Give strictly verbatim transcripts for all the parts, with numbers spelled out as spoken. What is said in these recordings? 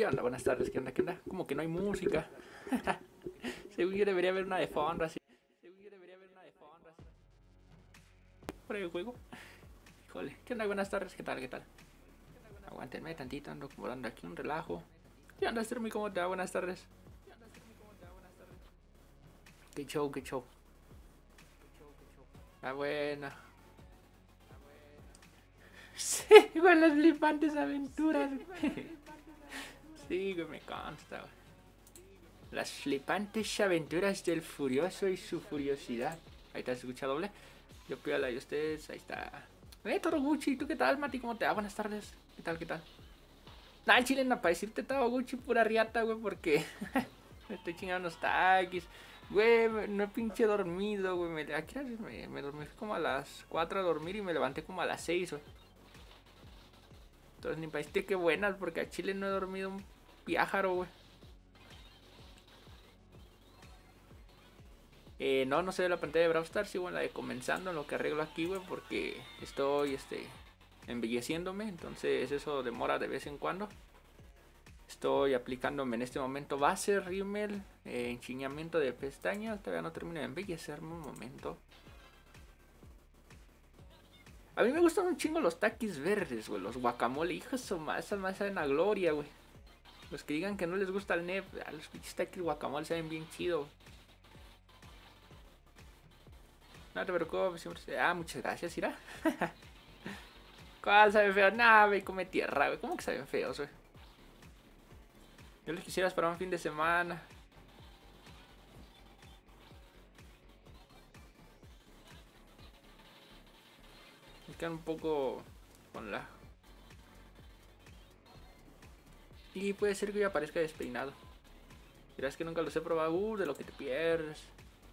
¿Qué onda? Buenas tardes, ¿qué onda? ¿Qué onda? Como que no hay música. Según yo debería haber una de fondo así. Según yo debería haber una de fondo así. Por el juego. Híjole, ¿qué onda? Buenas tardes, ¿qué tal? ¿Qué tal? Aguántenme tantito, ando como dando aquí un relajo. ¿Qué onda, Stermy? ¿Cómo te va? Buenas tardes. ¿Qué show, qué show? Ah, bueno. Sí, güey, las flipantes aventuras. Sí, güey, me consta, güey. Las flipantes aventuras del furioso y su curiosidad. Ahí te has escuchado doble. Yo pido la de ustedes, ahí está. Eh, Gucci, ¿tú qué tal, Mati? ¿Cómo te va? Buenas tardes. ¿Qué tal, qué tal? Nah, el chile no para decirte Gucci, pura riata, güey, porque me estoy chingando unos taquis. Güey, no he pinche dormido, güey. Me, ¿a qué hora me, me dormí como a las cuatro a dormir y me levanté como a las seis, güey. Entonces ni para decirte qué buenas, porque a Chile no he dormido un piájaro, güey. Eh, no, no se ve la pantalla de Brawl Stars, sigo en la de comenzando, en lo que arreglo aquí, güey, porque estoy, este, embelleciéndome, entonces eso demora de vez en cuando. Estoy aplicándome en este momento base, rímel, eh, enchiñamiento de pestañas, todavía no termino de embellecerme un momento. A mí me gustan un chingo los taquis verdes, güey, los guacamole, hijos de más, esa más saben a gloria, güey. Los que digan que no les gusta el nep, a los pinches taquis guacamole saben bien chido, güey. No te preocupes, siempre se... Ah, muchas gracias, Ira. ¿Cuál sabe feo? Nah, güey, come tierra, güey. ¿Cómo que saben feos, güey? Yo les quisieras para un fin de semana. Me quedan un poco con la... Y puede ser que yo aparezca despeinado. Dirás que nunca los he probado. Uh, de lo que te pierdes.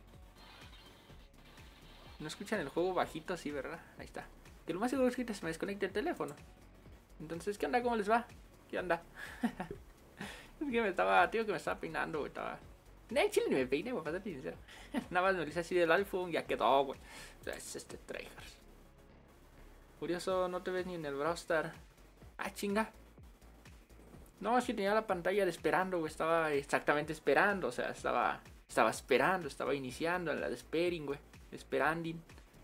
No escuchan el juego bajito así, ¿verdad? Ahí está. Que lo más seguro es que se me desconecte el teléfono. Entonces, ¿qué onda? ¿Cómo les va? ¿Qué onda? Es que me estaba, tío, que me estaba peinando, güey. Estaba... No, en chile ni me peiné, güey, para ser sincero. Nada más me lo hice así del iPhone, ya quedó, güey. O sea, es este tryhards. Curioso, no te ves ni en el Brawl Stars. Ah, chinga. No, es que tenía la pantalla de esperando, güey. Estaba exactamente esperando, o sea, estaba... Estaba esperando, estaba iniciando en la de Spering, güey. Esperanding.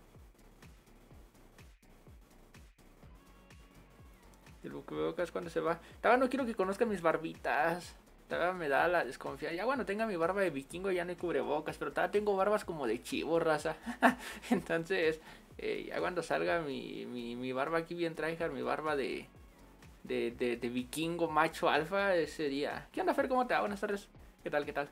El Bucubocas cuando se va. Todavía no quiero que conozcan mis barbitas. Todavía me da la desconfianza. Ya cuando tenga mi barba de vikingo ya no hay cubrebocas. Pero todavía tengo barbas como de chivo, raza. Entonces, eh, ya cuando salga mi, mi, mi barba aquí bien tryhard, mi barba de, de, de, de vikingo macho alfa, ese día. ¿Qué onda, Fer? ¿Cómo te va? Buenas tardes. ¿Qué tal? ¿Qué tal?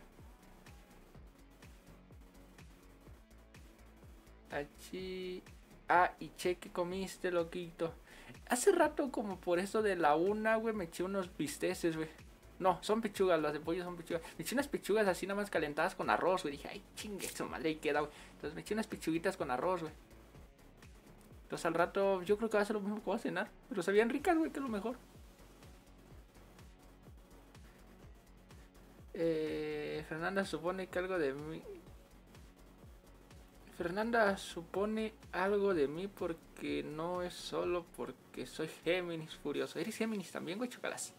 Achi... Ah, y che, ¿qué comiste, loquito? Hace rato, como por eso de la una, güey, me eché unos bisteces, güey. No, son pechugas, las de pollo son pechugas. Me eché unas pechugas así nada más calentadas con arroz, güey. Dije, ay, chingue, eso madre, ahí queda, güey. Entonces me eché unas pechuguitas con arroz, güey. Entonces al rato, yo creo que va a ser lo mismo que voy a cenar. Pero sabían ricas, güey, que es lo mejor. Eh, Fernanda supone que algo de mí. Fernanda supone algo de mí porque no es solo porque soy Géminis furioso. ¿Eres Géminis también, güey? Chocalas.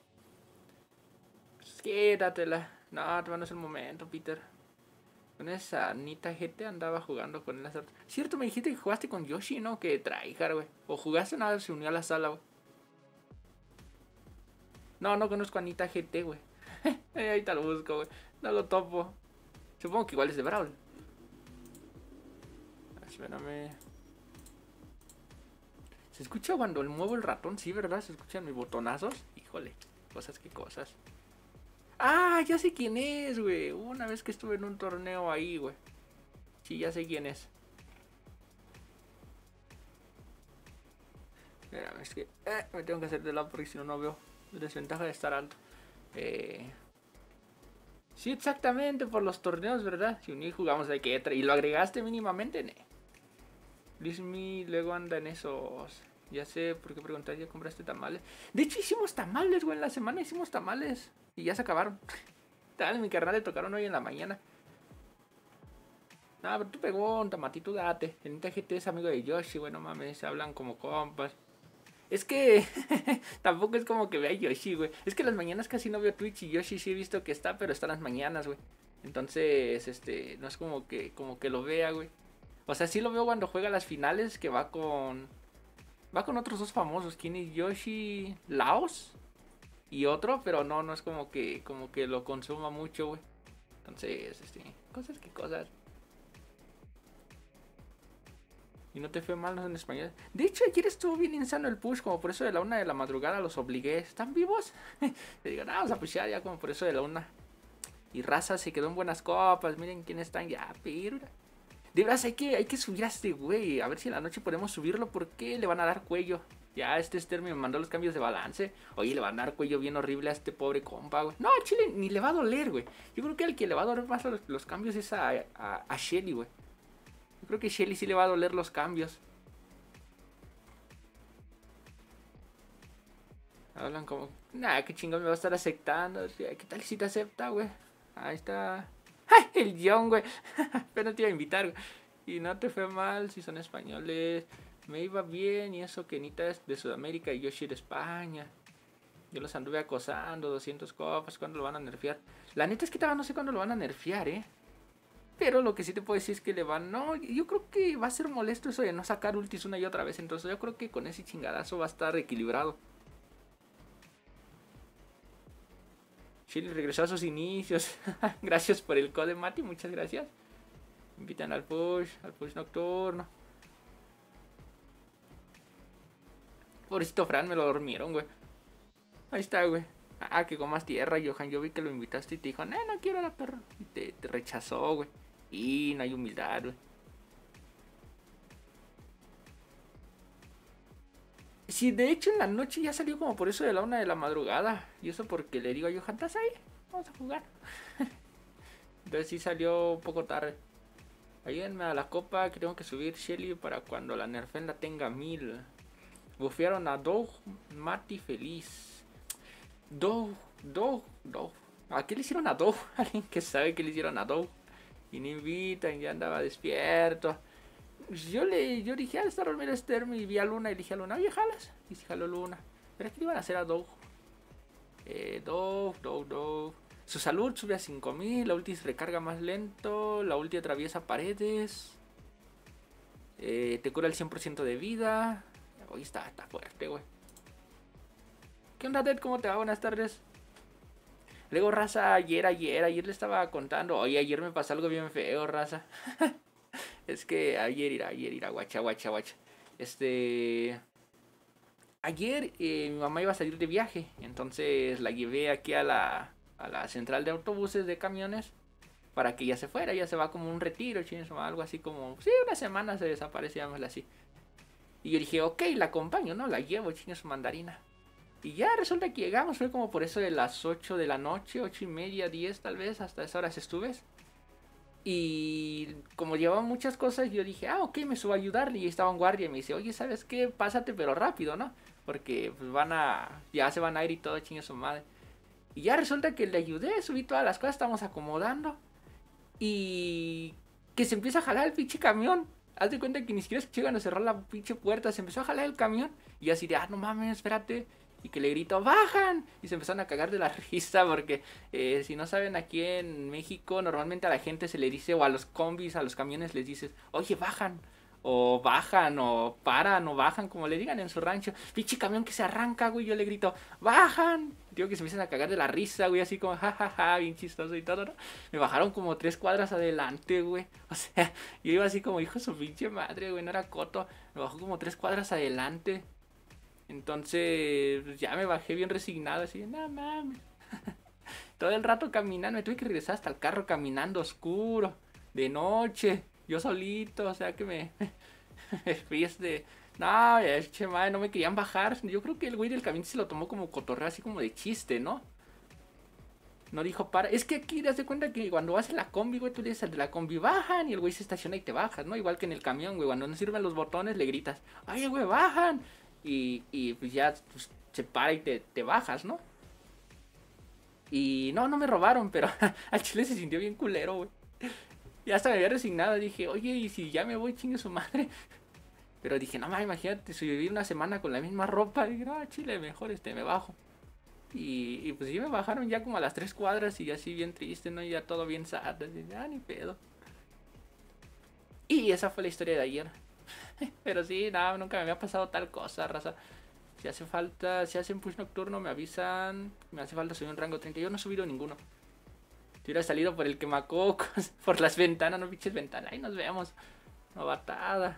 Pues quédatela. No, todavía no es el momento, Peter. Con esa Anita G T andaba jugando con él. Cierto, me dijiste que jugaste con Yoshi, ¿no? Que tryhard, güey. O jugaste nada, se unió a la sala, güey. No, no conozco a Anita G T, güey. Ahí te lo busco, güey. No lo topo. Supongo que igual es de Brawl. Espérame. ¿Se escucha cuando muevo el ratón? Sí, ¿verdad? ¿Se escuchan mis botonazos? Híjole, cosas que cosas. Ah, ya sé quién es, güey. Una vez que estuve en un torneo ahí, güey. Sí, ya sé quién es. Espérame, es que eh, me tengo que hacer de lado porque si no, no veo. Desventaja de estar alto. Eh... Sí, exactamente, por los torneos, ¿verdad? Si uní jugamos de que y lo agregaste mínimamente, ¿ne? Luismi luego anda en esos. Ya sé por qué preguntar, ¿ya compraste tamales? De hecho hicimos tamales, güey, en la semana hicimos tamales. Y ya se acabaron. Tal, mi carnal le tocaron hoy en la mañana. No, pero tú pegó un tamatito, date. El T G T es amigo de Yoshi, güey, no mames, se hablan como compas. Es que tampoco es como que vea Yoshi, güey. Es que las mañanas casi no veo Twitch y Yoshi sí he visto que está, pero está las mañanas, güey. Entonces, este, no es como que, como que lo vea, güey. O sea, sí lo veo cuando juega las finales, que va con... Va con otros dos famosos. ¿Quién es? Yoshi Laos y otro, pero no, no es como que, como que lo consuma mucho, güey. Entonces, este, cosas que cosas. Y no te fue mal, no en español. De hecho, ayer estuvo bien insano el push, como por eso de la una de la madrugada los obligué. ¿Están vivos? Le digo, no, vamos a pushar ya como por eso de la una. Y raza se quedó en buenas copas. Miren quiénes están ya, pero... De verdad, hay que, hay que subir a este güey. A ver si en la noche podemos subirlo. Porque le van a dar cuello. Ya este Esther me mandó los cambios de balance. Oye, le van a dar cuello bien horrible a este pobre compa, güey. No, a Chile ni le va a doler, güey. Yo creo que el que le va a doler más los, los cambios es a, a, a Shelly, güey. Yo creo que a Shelly sí le va a doler los cambios. Hablan como... Nah, qué chingón me va a estar aceptando. ¿Qué tal si te acepta, güey? Ahí está... ¡Ay, el John, güey! Pero no te iba a invitar, güey. Y no te fue mal si son españoles. Me iba bien y eso que Nita es de Sudamérica y Yoshi de España. Yo los anduve acosando, doscientos copas. ¿Cuándo lo van a nerfear? La neta es que todavía no sé cuándo lo van a nerfear, eh. Pero lo que sí te puedo decir es que le van... No, yo creo que va a ser molesto eso de no sacar ultis una y otra vez. Entonces yo creo que con ese chingadazo va a estar equilibrado. Chile regresó a sus inicios. Gracias por el code, Mati. Muchas gracias. Invitan al push, al push nocturno. Pobrecito Fran, me lo dormieron, güey. Ahí está, güey. Ah, que comas tierra, Johan. Yo vi que lo invitaste y te dijo, no, no quiero la perra. Y te, te rechazó, güey. Y no hay humildad, güey. Sí, de hecho en la noche ya salió como por eso de la una de la madrugada. Y eso porque le digo a Johan, ¿estás ahí? Vamos a jugar. Entonces sí salió un poco tarde. Ayúdenme a la copa que tengo que subir Shelly para cuando la nerfen la tenga mil. Bufearon a Doug, Mati feliz. Doug, Doug, Doug. ¿A qué le hicieron a Doug? Alguien que sabe qué le hicieron a Doug. Y no invitan, ya andaba despierto. Yo le yo dije, ah, está dormir Esther, y vi a Luna y le dije a Luna, oye, jalas. Y si jaló Luna. Pero ¿qué le iban a hacer a Doug? Eh, Doug, Doug, Doug. Su salud sube a cinco mil, la ulti se recarga más lento, la ulti atraviesa paredes. Eh, te cura el cien por ciento de vida. Hoy está, está fuerte, güey. ¿Qué onda, Ted? ¿Cómo te va? Buenas tardes. Luego, raza, ayer, ayer, ayer le estaba contando. Oye, ayer me pasó algo bien feo, raza. Es que ayer irá, ayer irá, guacha, guacha, guacha. Este... Ayer eh, mi mamá iba a salir de viaje. Entonces la llevé aquí a la, a la central de autobuses de camiones. Para que ya se fuera, ya se va como un retiro, chines, o algo así como... Sí, una semana se desaparece, llamémosla así. Y yo dije, ok, la acompaño, ¿no? La llevo, chines, su mandarina. Y ya resulta que llegamos, fue como por eso de las ocho de la noche, ocho y media, diez tal vez, hasta esas horas estuve. Y como llevaba muchas cosas, yo dije, ah, ok, me subo a ayudarle. Y estaba en guardia y me dice, oye, ¿sabes qué? Pásate, pero rápido, ¿no? Porque pues van a... ya se van a ir y todo, chingue su madre. Y ya resulta que le ayudé, subí todas las cosas, estamos acomodando. Y... que se empieza a jalar el pinche camión. Haz de cuenta que ni siquiera se llegan a cerrar la pinche puerta. Se empezó a jalar el camión. Y así de, ah, no mames, espérate. Y que le grito, ¡bajan! Y se empezaron a cagar de la risa porque eh, si no saben, aquí en México normalmente a la gente se le dice, o a los combis, a los camiones les dices, oye, bajan, o bajan, o paran, o bajan, como le digan en su rancho. Pinche camión que se arranca, güey, yo le grito, ¡bajan! Digo que se empiezan a cagar de la risa, güey, así como, jajaja, ja, ja, bien chistoso y todo, ¿no? Me bajaron como tres cuadras adelante, güey. O sea, yo iba así como, hijo de su pinche madre, güey, no era coto. Me bajó como tres cuadras adelante. Entonces, pues ya me bajé bien resignado, así, no mames. Todo el rato caminando, me tuve que regresar hasta el carro caminando oscuro, de noche, yo solito, o sea que me, me fui este... No, che madre, no me querían bajar. Yo creo que el güey del camión se lo tomó como cotorreo, así como de chiste, ¿no? No dijo para. Es que aquí te das cuenta que cuando vas en la combi, güey, tú le dices al de la combi, bajan, y el güey se estaciona y te bajas, ¿no? Igual que en el camión, güey, cuando no sirven los botones le gritas, ay, güey, bajan. Y, y pues ya pues, se para y te, te bajas, ¿no? Y no, no me robaron, pero al chile se sintió bien culero, güey. Y hasta me había resignado, dije, oye, y si ya me voy, chingue su madre. Pero dije, no, ma, imagínate, si viví una semana con la misma ropa. Dije, no, chile, mejor este, me bajo. Y, y pues sí me bajaron ya como a las tres cuadras y así bien triste, ¿no? Y ya todo bien sad. Así, ah, ni pedo. Y esa fue la historia de ayer. Pero sí, nada, nunca me había pasado tal cosa, raza. Si hace falta, si hacen push nocturno, me avisan. Me hace falta subir un rango treinta. Yo no he subido ninguno. Si hubiera salido por el quemacocos, por las ventanas, no pinches ventanas. Ahí nos vemos. Novatada.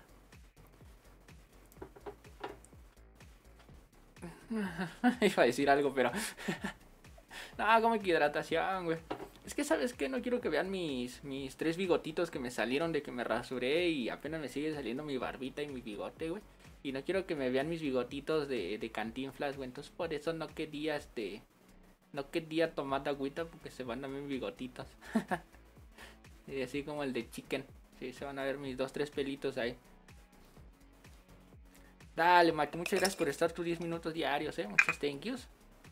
Iba a decir algo, pero... no, como que hidratación, güey. Es que, ¿sabes qué? No quiero que vean mis, mis tres bigotitos que me salieron de que me rasuré y apenas me sigue saliendo mi barbita y mi bigote, güey. Y no quiero que me vean mis bigotitos de, de Cantinflas, güey. Entonces por eso no quería, este... no quería tomar agüita porque se van a ver mis bigotitos. Y así como el de Chicken. Sí, se van a ver mis dos, tres pelitos ahí. Dale, Mike, muchas gracias por estar tus diez minutos diarios, eh. Muchas thank yous.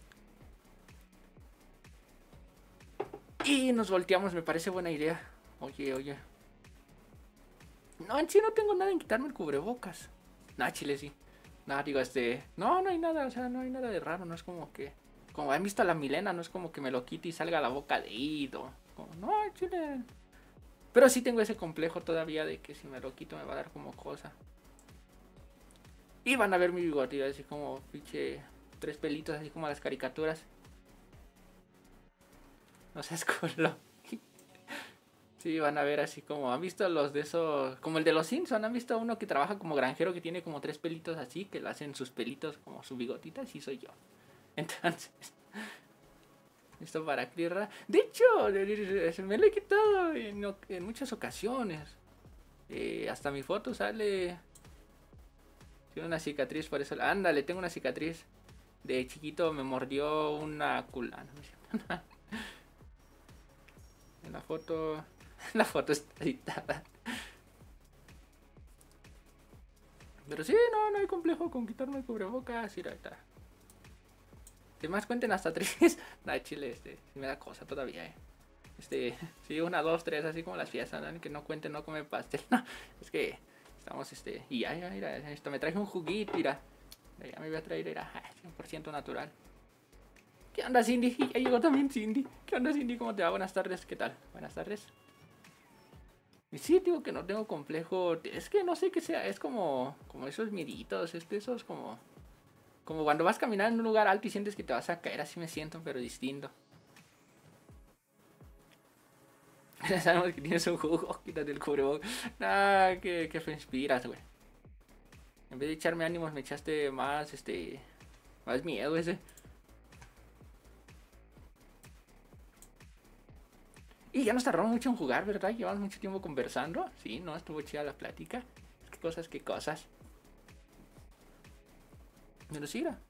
Y nos volteamos, me parece buena idea. Oye, oye. No, en sí no tengo nada en quitarme el cubrebocas. Nah, chile sí. Nah, digo, este... no, no hay nada, o sea, no hay nada de raro. No es como que... como han visto a la Milena, no es como que me lo quite y salga la boca de ido. Como, no, chile. Pero sí tengo ese complejo todavía de que si me lo quito me va a dar como cosa. Y van a ver mi bigote, así como pinche tres pelitos, así como las caricaturas. No seas culo. Sí, van a ver así como... ¿han visto los de esos? Como el de los Simpsons. ¿Han visto uno que trabaja como granjero que tiene como tres pelitos así? Que le hacen sus pelitos como su bigotita. Así soy yo. Entonces... esto para Clear. De hecho, me lo he quitado en, en muchas ocasiones. Eh, hasta mi foto sale... tiene una cicatriz por eso. Ándale, tengo una cicatriz. De chiquito me mordió una culana. En la foto... la foto está editada. Pero sí, no, no hay complejo con quitarme el cubrebocas. Y ahorita. Que más cuenten hasta tres. Nah, chile, este, sí me da cosa todavía, eh. Este, sí, una, dos, tres, así como las fiestas, ¿no? Que no cuenten, no come pastel. No, es que estamos, este, y ya, ya, mira, esto, me traje un juguito, mira. Ya me voy a traer, era cien por ciento natural. ¿Qué onda, Cindy? Ya llegó también Cindy. ¿Qué onda, Cindy? ¿Cómo te va? Buenas tardes, ¿qué tal? Buenas tardes. Y sí, digo que no tengo complejo. Es que no sé qué sea, es como, como esos mieditos, este, esos como... como cuando vas caminando en un lugar alto y sientes que te vas a caer, así me siento, pero distinto. Ya sabemos que tienes un jugo, quítate el cubrebocas. Ah, que, que me inspiras, güey. En vez de echarme ánimos, me echaste más, este... más miedo ese. Y ya nos tardamos mucho en jugar, ¿verdad? Llevamos mucho tiempo conversando. Sí, no, estuvo chida la plática. Qué cosas, qué cosas. Pero sí, era.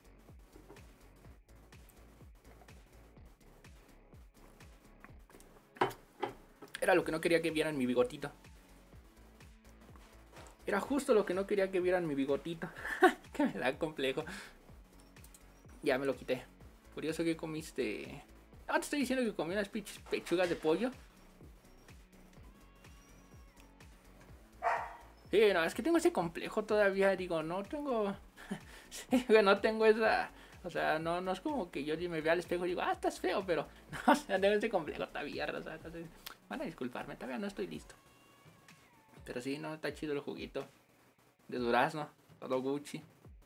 Era lo que no quería que vieran mi bigotito. Era justo lo que no quería que vieran mi bigotito. Que me da complejo. Ya me lo quité. Curioso que comiste... ah, te estoy diciendo que comí unas pechugas de pollo. Sí, no, es que tengo ese complejo todavía. Digo, no tengo... sí, no tengo esa... o sea, no, no es como que yo me vea al espejo y digo, ah, estás feo, pero... no, o sea, tengo ese complejo todavía, o sea, entonces, van a disculparme, todavía no estoy listo. Pero sí, no, está chido el juguito. De durazno, todo Gucci.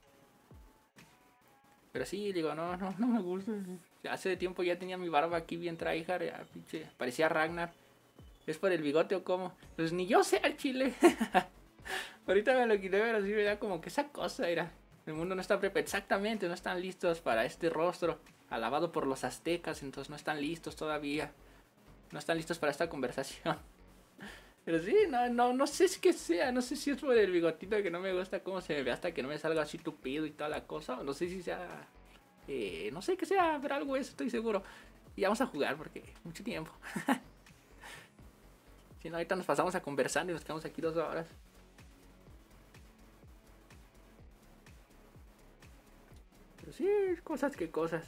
Pero sí, digo, no, no, no me gusta. Hace tiempo ya tenía mi barba aquí bien tryhard, ya, pinche, parecía Ragnar. ¿Es por el bigote o cómo? Pues ni yo sé al chile. Ahorita me lo quité, pero sí me da como que esa cosa era. El mundo no está preparado, exactamente, no están listos para este rostro. Alabado por los aztecas, entonces no están listos todavía. No están listos para esta conversación. Pero sí, no, no, no sé si que sea, no sé si es por el bigotito que no me gusta cómo se me ve hasta que no me salga así tupido y toda la cosa. O no sé si sea, eh, no sé qué sea, pero algo es, estoy seguro. Y vamos a jugar porque mucho tiempo. Si no, ahorita nos pasamos a conversar y nos quedamos aquí dos horas. Pero sí, cosas que cosas.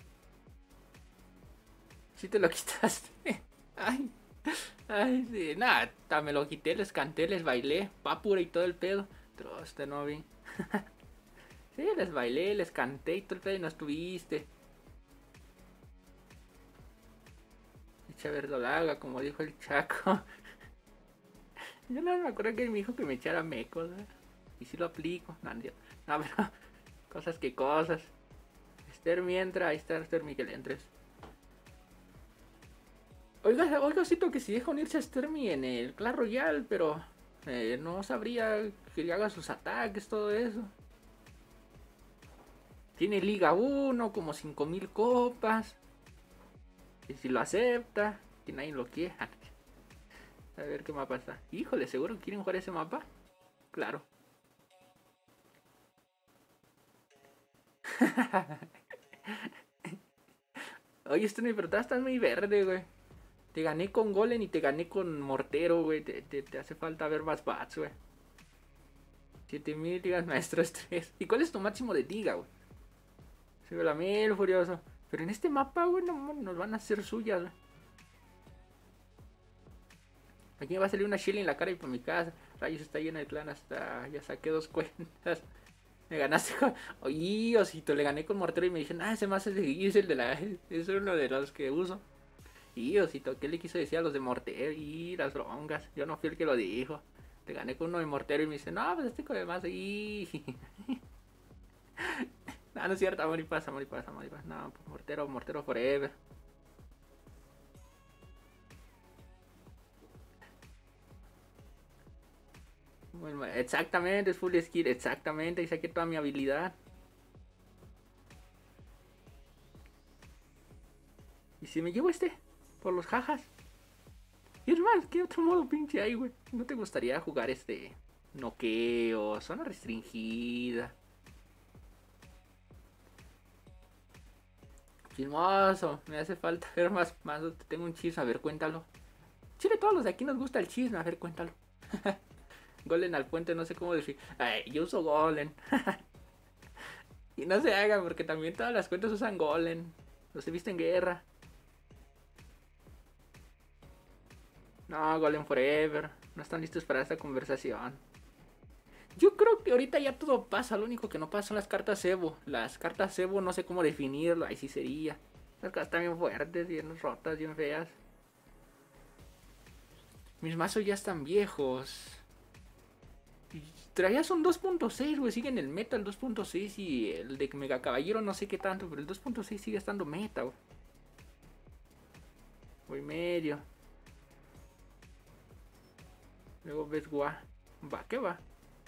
Si te lo quitaste. Ay. Ay, sí, nada, me lo quité, les canté, les bailé, papura y todo el pedo. Troste, no vi. Sí, les bailé, les canté y todo el pedo y no estuviste. Echa verdolaga, como dijo el Chaco. Yo no me acuerdo que me dijo que me echara mecos, ¿eh? Y si lo aplico. No, no, no, pero cosas que cosas. Esther mientras, ahí está Esther Miguel Entres. Oiga, oiga, siento que si deja unirse a Stermy en el Clash Royale, pero eh, no sabría que haga sus ataques, todo eso. Tiene Liga uno, como cinco mil copas. Y si lo acepta, que nadie lo quiera. A ver qué mapa está. Híjole, ¿seguro que quieren jugar ese mapa? Claro. Oye, esto no, pero estás muy verde, güey. Te gané con Golem y te gané con Mortero, güey. Te, te, te hace falta ver más bats, güey. siete mil ligas maestros tres. ¿Y cuál es tu máximo de liga, güey? Se ve la mil, furioso. Pero en este mapa, güey, no, nos van a hacer suyas, güey. Aquí me va a salir una Shelly en la cara y por mi casa. Rayos, está llena de clan hasta... Ya saqué dos cuentas. Me ganaste con... Oye, osito, le gané con Mortero y me dijeron, ah, ese más es el de la... Es uno de los que uso. Y osito, ¿qué le quiso decir a los de Mortero? Y las brongas. Yo no fui el que lo dijo. Le gané con uno de Mortero y me dice, no, pues este con demás. Y... no, no es cierto, amor y paz, amor y paz, amor y paz. No, pues Mortero, Mortero forever. Bueno, exactamente, es full skill, exactamente, y saqué toda mi habilidad. ¿Y si me llevo este? Por los jajas. Y es más, ¿qué otro modo pinche hay, güey? ¿No te gustaría jugar este noqueo, zona restringida? Chismoso, me hace falta ver más, más, tengo un chisme, a ver, cuéntalo. Chile, todos los de aquí nos gusta el chisme, a ver, cuéntalo. Golem al puente, no sé cómo decir. Ay, yo uso Golem. Y no se haga, porque también todas las cuentas usan Golem. Los he visto en guerra. No, Golem Forever. No están listos para esta conversación. Yo creo que ahorita ya todo pasa. Lo único que no pasa son las cartas Evo. Las cartas Evo no sé cómo definirlo. Ahí sí sería. Las cartas están bien fuertes, bien rotas, bien feas. Mis mazos ya están viejos. Traías un dos punto seis, güey. Sigue en el meta el dos punto seis. Y el de Mega Caballero no sé qué tanto. Pero el dos punto seis sigue estando meta, güey. Voy medio. Luego ves guá. Va, ¿qué va?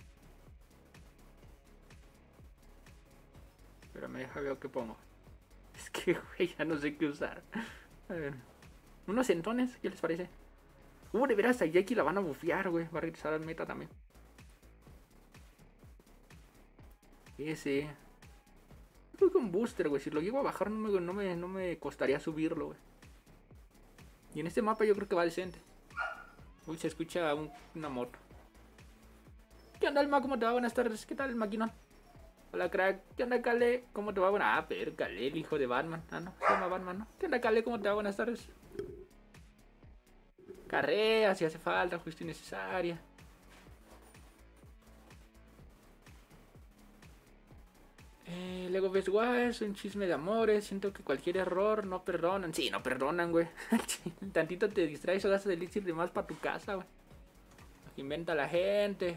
Pero me deja ver qué pongo. Es que, güey, ya no sé qué usar. A ver. Unos centones, ¿qué les parece? Uh, de veras, a Jackie la van a bufear, güey. Va a regresar al meta también. Ese. Creo que un booster, güey. Si lo llego a bajar, no me, no me, no me costaría subirlo, güey. Y en este mapa yo creo que va decente. Uy, se escucha un, una moto. ¿Qué onda, Alma? ¿Cómo te va? Buenas tardes. ¿Qué tal, el maquinón? Hola, crack. ¿Qué onda, Kale? ¿Cómo te va? Buenas... Ah, pero Kale, el hijo de Batman. Ah, no. Se llama Batman, ¿no? ¿Qué onda, Kale? ¿Cómo te va? Buenas tardes. Carrea, si hace falta, justo innecesaria. Eh, luego ves, guay, es un chisme de amores. Siento que cualquier error no perdonan. Sí, no perdonan, güey. Tantito te distraes o gastas elixir de más para tu casa, güey. Inventa la gente.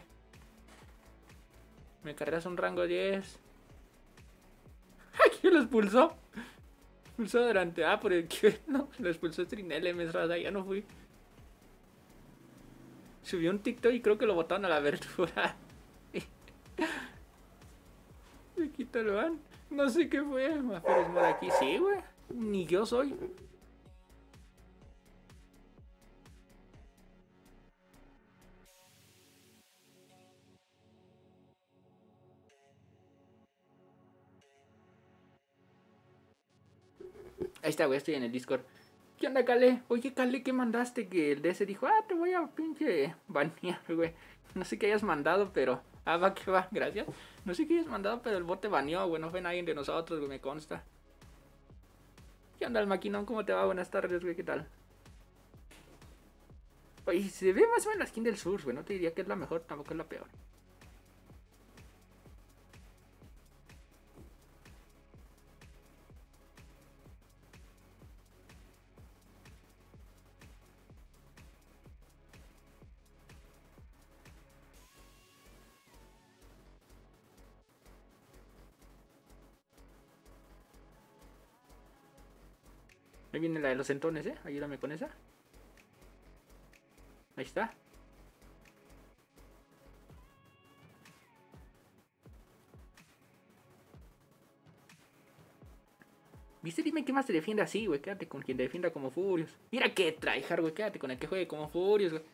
Me cargas un rango diez. ¡Ay! ¿Quién lo expulsó? Expulsó durante... Ah, por el que... No, lo expulsó Trinelle, me raza, ya no fui. Subió un TikTok y creo que lo botaron a la abertura. Me quita el van. No sé qué fue. Pero es por aquí. Sí, güey. Ni yo soy. Ahí está, güey. Estoy en el Discord. ¿Qué onda, Kale? Oye, Kale, ¿qué mandaste? Que el D S dijo, ah, te voy a pinche banear, güey. No sé qué hayas mandado, pero... Ah, va, que va, gracias. No sé qué hayas mandado, pero el bot te baneó, güey. No fue nadie de nosotros, güey, me consta. ¿Qué onda, el maquinón? ¿Cómo te va? Buenas tardes, güey, ¿qué tal? Oye, se ve más o menos la skin del sur, güey. No te diría que es la mejor, tampoco es la peor. Ahí viene la de los centones, ¿eh? Ayúdame con esa. Ahí está. ¿Viste? Dime qué más te defiende así, güey. Quédate con quien te defienda como Furious. Mira que tryhard, güey. Quédate con el que juegue como Furious, güey.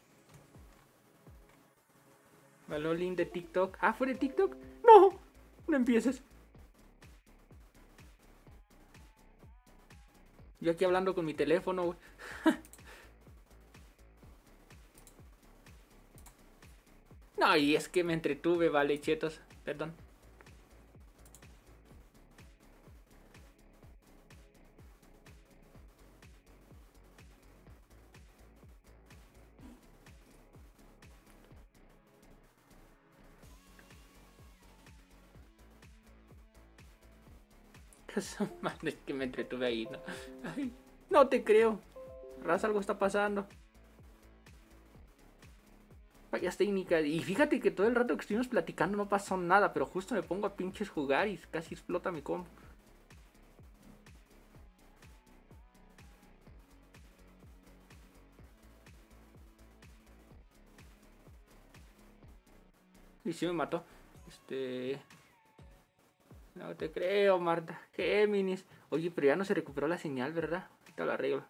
Valolín de TikTok. Ah, ¿fue de TikTok? No, no empieces. Yo aquí hablando con mi teléfono, güey. No, y es que me entretuve, vale, chetos. Perdón. Man, es que me entretuve ahí, ¿no? Ay, no te creo. Raza, algo está pasando. Fallas técnicas. Y fíjate que todo el rato que estuvimos platicando no pasó nada, pero justo me pongo a pinches jugar y casi explota mi combo. Y sí me mató. Este... No te creo, Marta. Géminis. Oye, pero ya no se recuperó la señal, ¿verdad? Ahorita la arreglo.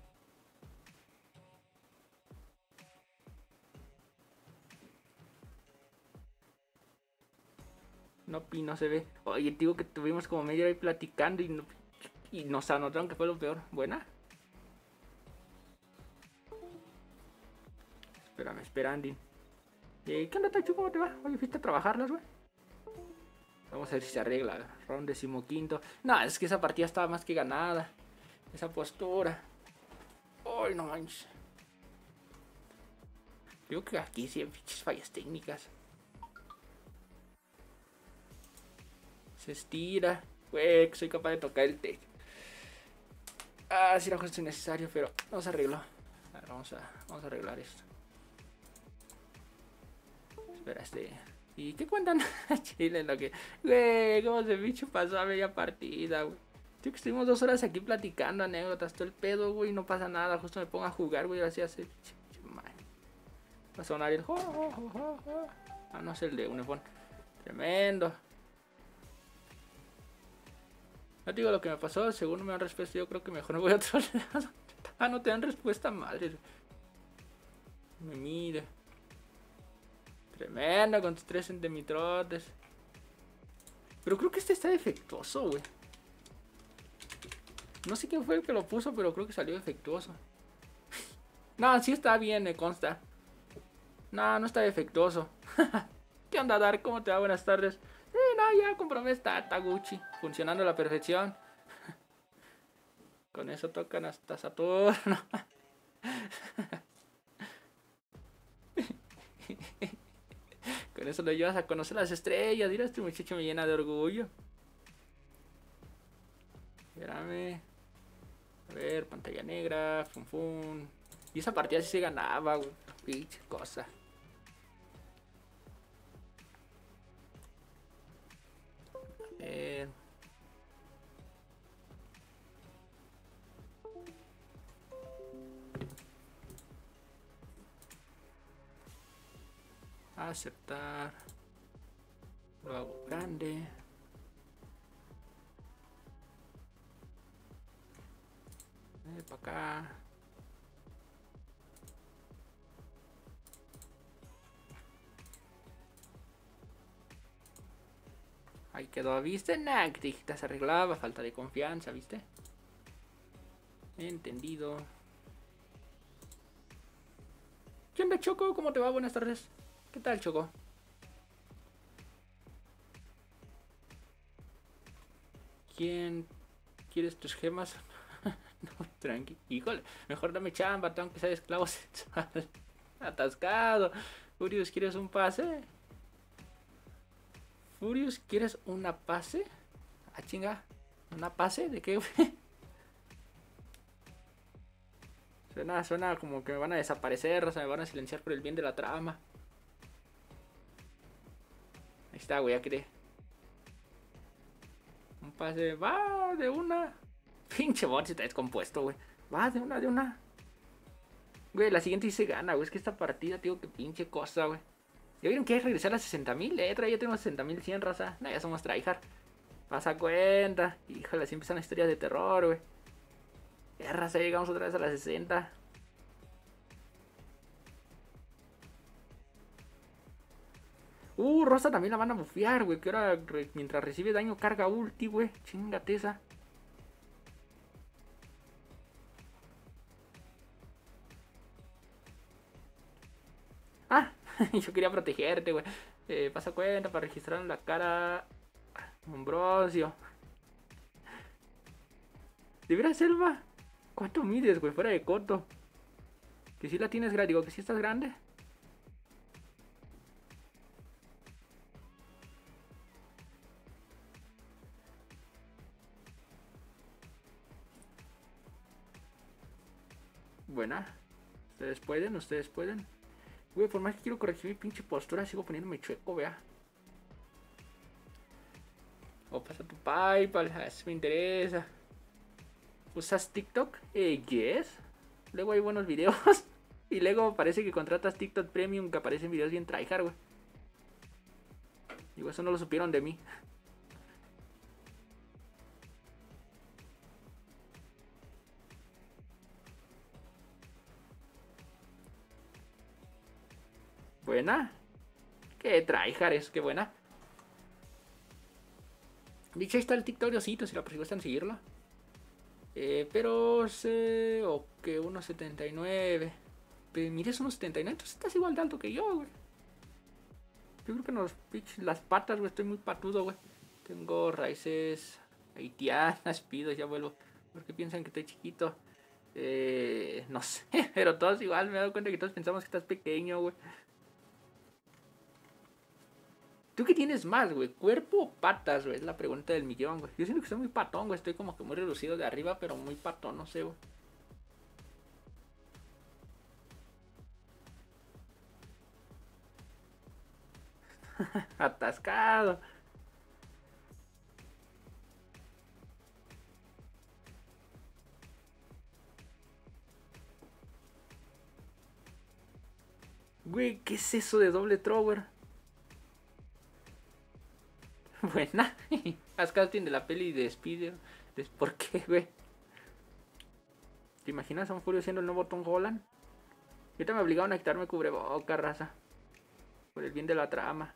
No, pi, no se ve. Oye, digo que tuvimos como media hora ahí platicando y, no, y nos anotaron que fue lo peor. ¿Buena? Espérame, espera, Andy. Eh, ¿Qué onda, Tachu? ¿Cómo te va? Oye, ¿fuiste a trabajarlas, güey? Vamos a ver si se arregla. Round decimoquinto. No, es que esa partida estaba más que ganada. Esa postura. Ay, no manches. Digo que aquí sí hay pinches fallas técnicas. Se estira. Güey, soy capaz de tocar el tech. Ah, sí era justo innecesario, pero no se arregló. A ver, vamos a, vamos a arreglar esto. Espera, este... ¿Y qué cuentan? Chile, lo que... Güey, cómo se bicho pasó a media partida, güey. Tío, que estuvimos dos horas aquí platicando anécdotas, todo el pedo, güey, no pasa nada. Justo me pongo a jugar, güey, así hace... Va a sonar el... Ah, no es el de Unifón. Tremendo. No te digo lo que me pasó, según no me dan respuesta, yo creo que mejor me voy a otro lado. Ah, no te dan respuesta, madre. Me mira. Tremendo con tus tres centimitrotes. Pero creo que este está defectuoso, güey. No sé quién fue el que lo puso, pero creo que salió defectuoso. No, sí está bien, me consta. No, no está defectuoso. ¿Qué onda, Dark? ¿Cómo te va? Buenas tardes. Sí, no, ya comprobé, está, está Gucci. Funcionando a la perfección. Con eso tocan hasta Saturno. Con eso lo llevas a conocer las estrellas. Mira, este muchacho me llena de orgullo. Espérame. A ver, pantalla negra. Fun fun. Y esa partida sí se ganaba, güey. Pinche cosa. A ver. Aceptar. Lo hago grande. Eh, para acá. Ahí quedó, ¿viste? Nah, que te se arreglaba, falta de confianza, ¿viste? Entendido. ¿Qué onda, Choco? ¿Cómo te va? Buenas tardes. ¿Qué tal, Choco? ¿Quién quieres tus gemas? No, tranqui. Híjole, mejor dame chamba, tengo que ser esclavo sexual. Atascado. Furious, ¿quieres un pase? Furious, ¿quieres una pase? Ah, chinga. ¿Una pase? ¿De qué, güey? Suena, suena como que me van a desaparecer, o sea, me van a silenciar por el bien de la trama. Ahí está, güey, ya quedé. Un pase, va, de una. Pinche bot se está descompuesto, güey. Va, de una, de una. Güey, la siguiente sí se gana, güey. Es que esta partida, tío, que pinche cosa, güey. ¿Ya vieron que hay que regresar a sesenta mil? Eh, ya tenemos sesenta mil cien, raza. No, ya somos tryhard. Pasa cuenta. Híjole, así empiezan historias de terror, güey. Ya, raza, llegamos otra vez a las sesenta. Uh, Rosa también la van a bufear, güey. Que ahora, re, mientras recibe daño, carga ulti, güey. Chingate esa. Ah, yo quería protegerte, güey. Eh, pasa cuenta para registrar en la cara. Ambrosio. ¿De veras, Selva? ¿Cuánto mides, güey? Fuera de coto. Que si la tienes grande, digo que si estás grande. Buena. Ustedes pueden, ustedes pueden. Güey, por más que quiero corregir mi pinche postura, sigo poniéndome chueco, vea. O pasa tu PayPal, eso me interesa. ¿Usas TikTok? Eh, yes. Luego hay buenos videos. Y luego parece que contratas TikTok Premium, que aparecen videos bien tryhard, güey. Digo, eso no lo supieron de mí. Buena. Qué tryhard es, qué buena. Dicho, ahí está el TikTok de Osito, si la próxima están seguirlo. Eh, pero sé... Ok, uno setenta y nueve. Pero mires, uno setenta y nueve, entonces estás igual de alto que yo, güey. Yo creo que en los pitch, las patas, güey, estoy muy patudo, güey. Tengo raíces haitianas, pido, ya vuelvo. Porque piensan que estoy chiquito. Eh, no sé, pero todos igual, me he dado cuenta que todos pensamos que estás pequeño, güey. ¿Tú qué tienes más, güey? ¿Cuerpo o patas, güey? Es la pregunta del millón, güey. Yo siento que estoy muy patón, güey. Estoy como que muy reducido de arriba, pero muy patón, no sé, güey. Atascado. Güey, ¿qué es eso de doble thrower? Buena. Haz casting de la peli de Spider. ¿Por qué, güey? ¿Te imaginas a un Furio siendo el nuevo Tom Holland? Ahorita me obligaron a quitarme cubreboca, raza. Por el bien de la trama.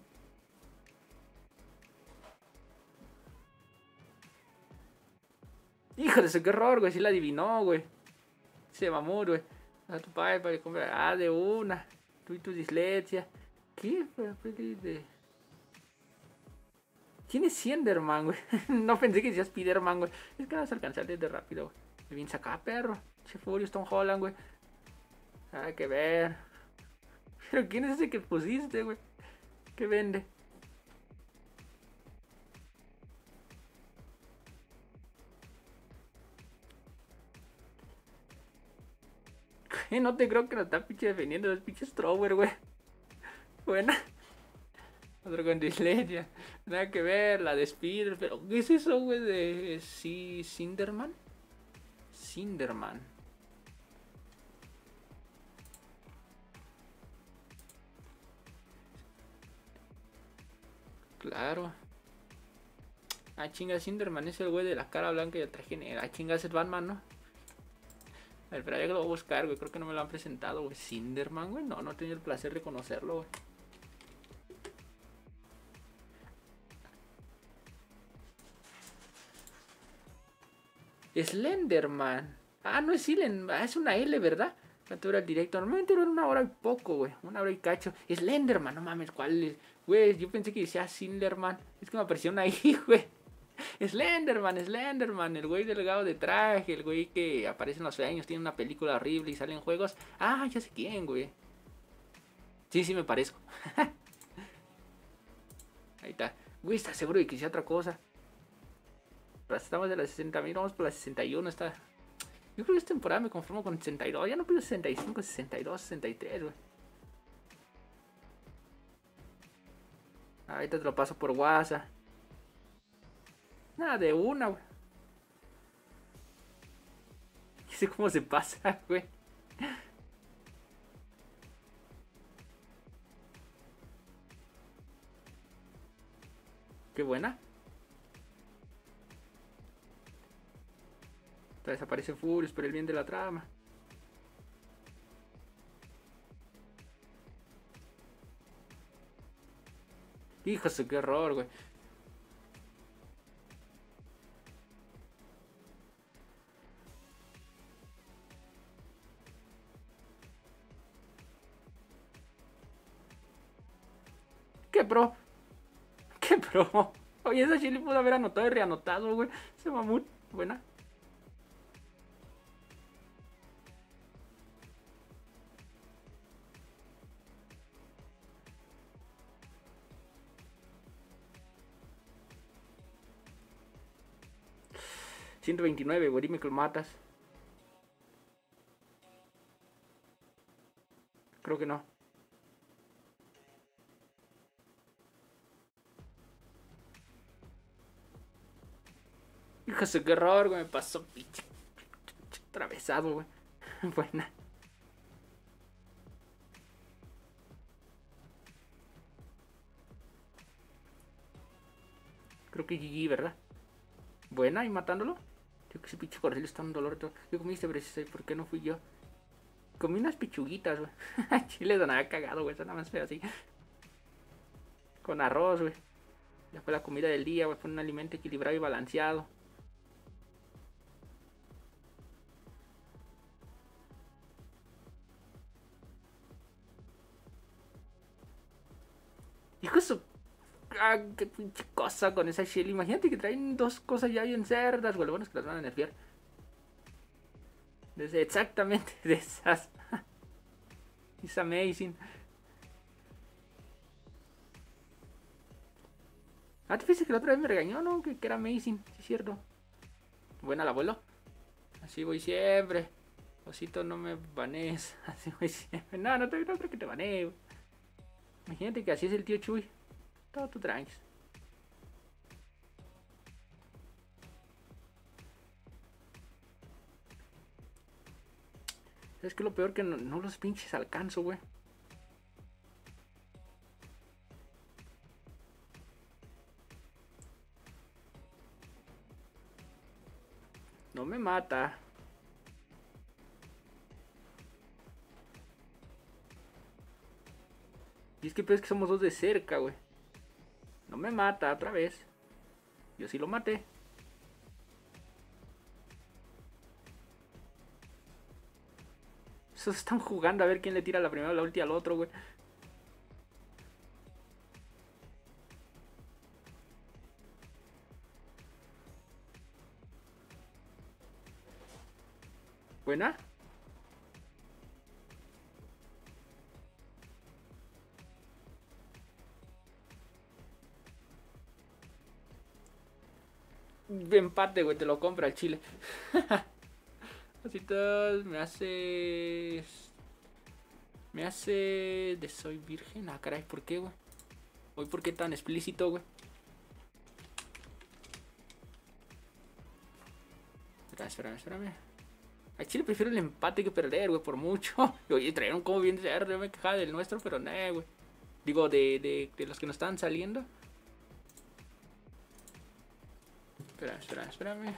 Hijo de su, qué error, güey. Sí la adivinó, güey. Se mamó, güey. A tu padre para que compre. Ah, de una. Tú y tu dislexia. ¿Qué? De... ¿Quién es Slenderman, güey? No pensé que decía Spiderman, güey. Es que vas a alcanzar desde rápido, güey. Me vienes acá, perro. Che Furious Tom Holland, güey. Hay que ver. Pero ¿quién es ese que pusiste, güey? ¿Qué vende? No te creo que lo está pinche defendiendo los pinches Trower, güey. Buena. Otro con dislexia. Nada que ver, la de Spider. Pero, ¿qué es eso, güey? De. Sí, Cinderman. Cinderman. Claro. Ah, chinga, Cinderman es el güey de la cara blanca y el traje negro. Ah, chinga, es el Batman, ¿no? A ver, pero ya que lo voy a buscar, güey. Creo que no me lo han presentado, güey. Cinderman, güey. No, no he tenido el placer de conocerlo, güey. Slenderman. Ah, no es Slenderman. Ah, es una L, ¿verdad? ¿Cuánto dura el directo? Normalmente dura una hora y poco, güey. Una hora y cacho. Slenderman, no mames, ¿cuál es? Güey, yo pensé que decía Slenderman. Es que me apareció una ahí, güey. Slenderman, Slenderman, el güey delgado de traje, el güey que aparece en los sueños, tiene una película horrible y sale en juegos. Ah, ya sé quién, güey. Sí, sí me parezco. Ahí está. Güey, ¿estás seguro de que sea otra cosa? Estamos de las sesenta mil, vamos por las sesenta y uno. Está... Yo creo que esta temporada me conformo con sesenta y dos. Ya no pido sesenta y cinco, sesenta y dos, sesenta y tres, güey. Ahorita te lo paso por WhatsApp. Nada, de una, güey. sé cómo se pasa, güey. Qué buena. Desaparece Furious por el bien de la trama. Hijos, qué horror, güey. ¡Qué pro! ¡Qué pro! Oye, esa Shelly pudo haber anotado y reanotado, güey. Ese mamut, buena. ciento veintinueve, güey, dime que lo matas. Creo que no. Híjole, qué error, güey, me pasó, pinche. Atravesado, güey. Buena. Creo que G G, ¿verdad? Buena, y matándolo. Yo que ese pinche Cordelia está un dolor. ¿Qué comiste, precisa? ¿Y por qué no fui yo? Comí unas pichuguitas, güey. Chile de nada cagado, güey. Eso nada más feo así. Con arroz, güey. Ya fue la comida del día, güey. Fue un alimento equilibrado y balanceado. Hijo de su... Ah, qué pinche cosa con esa Shelly. Imagínate que traen dos cosas ya bien cerdas, güey. Lo bueno es que las van a nerfear. Desde exactamente de esas. It's amazing. Ah, te fíjate que la otra vez me regañó, ¿no? Que, que era amazing, sí es cierto. Buena el abuelo. Así voy siempre. Osito, no me banees. Así voy siempre. No, no, te, no creo que te banee. Imagínate que así es el tío Chuy. Todo tu tranqui. ¿Sabes qué? Lo peor que no, no los pinches alcanzo, güey. No me mata. Y es que peor es que somos dos de cerca, güey. No me mata otra vez. Yo sí lo maté. Esos están jugando a ver quién le tira la primera o la ulti al otro, güey. Buena. Empate, güey, te lo compra el Chile. Cositas, me hace... Me hace... De soy virgen. Ah, caray, ¿por qué, güey? Hoy, ¿por qué tan explícito, güey? Espérame, espérame, espérame. A Chile prefiero el empate que perder, güey, por mucho. Oye, trajeron como bien cerdo. Yo me quejaba del nuestro, pero no, güey. Digo, de, de, de los que nos estaban saliendo. Espérame, espérame, espérame.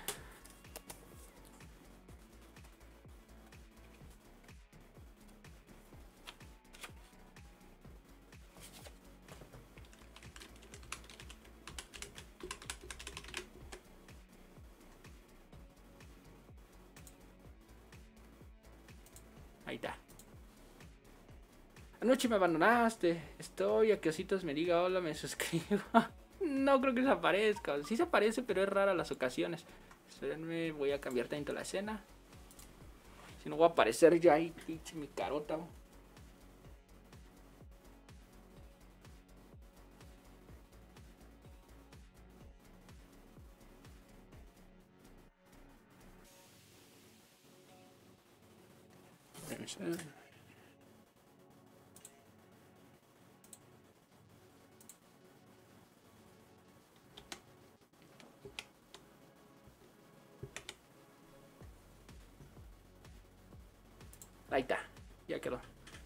Ahí está. Anoche me abandonaste. Estoy a que Ositos me diga hola, me suscribo. No creo que se aparezca. Sí se aparece, pero es rara las ocasiones. Espérenme, voy a cambiar tanto la escena. Si no voy a aparecer ya ahí, pinche mi carota. Ahí está. Ya quedó.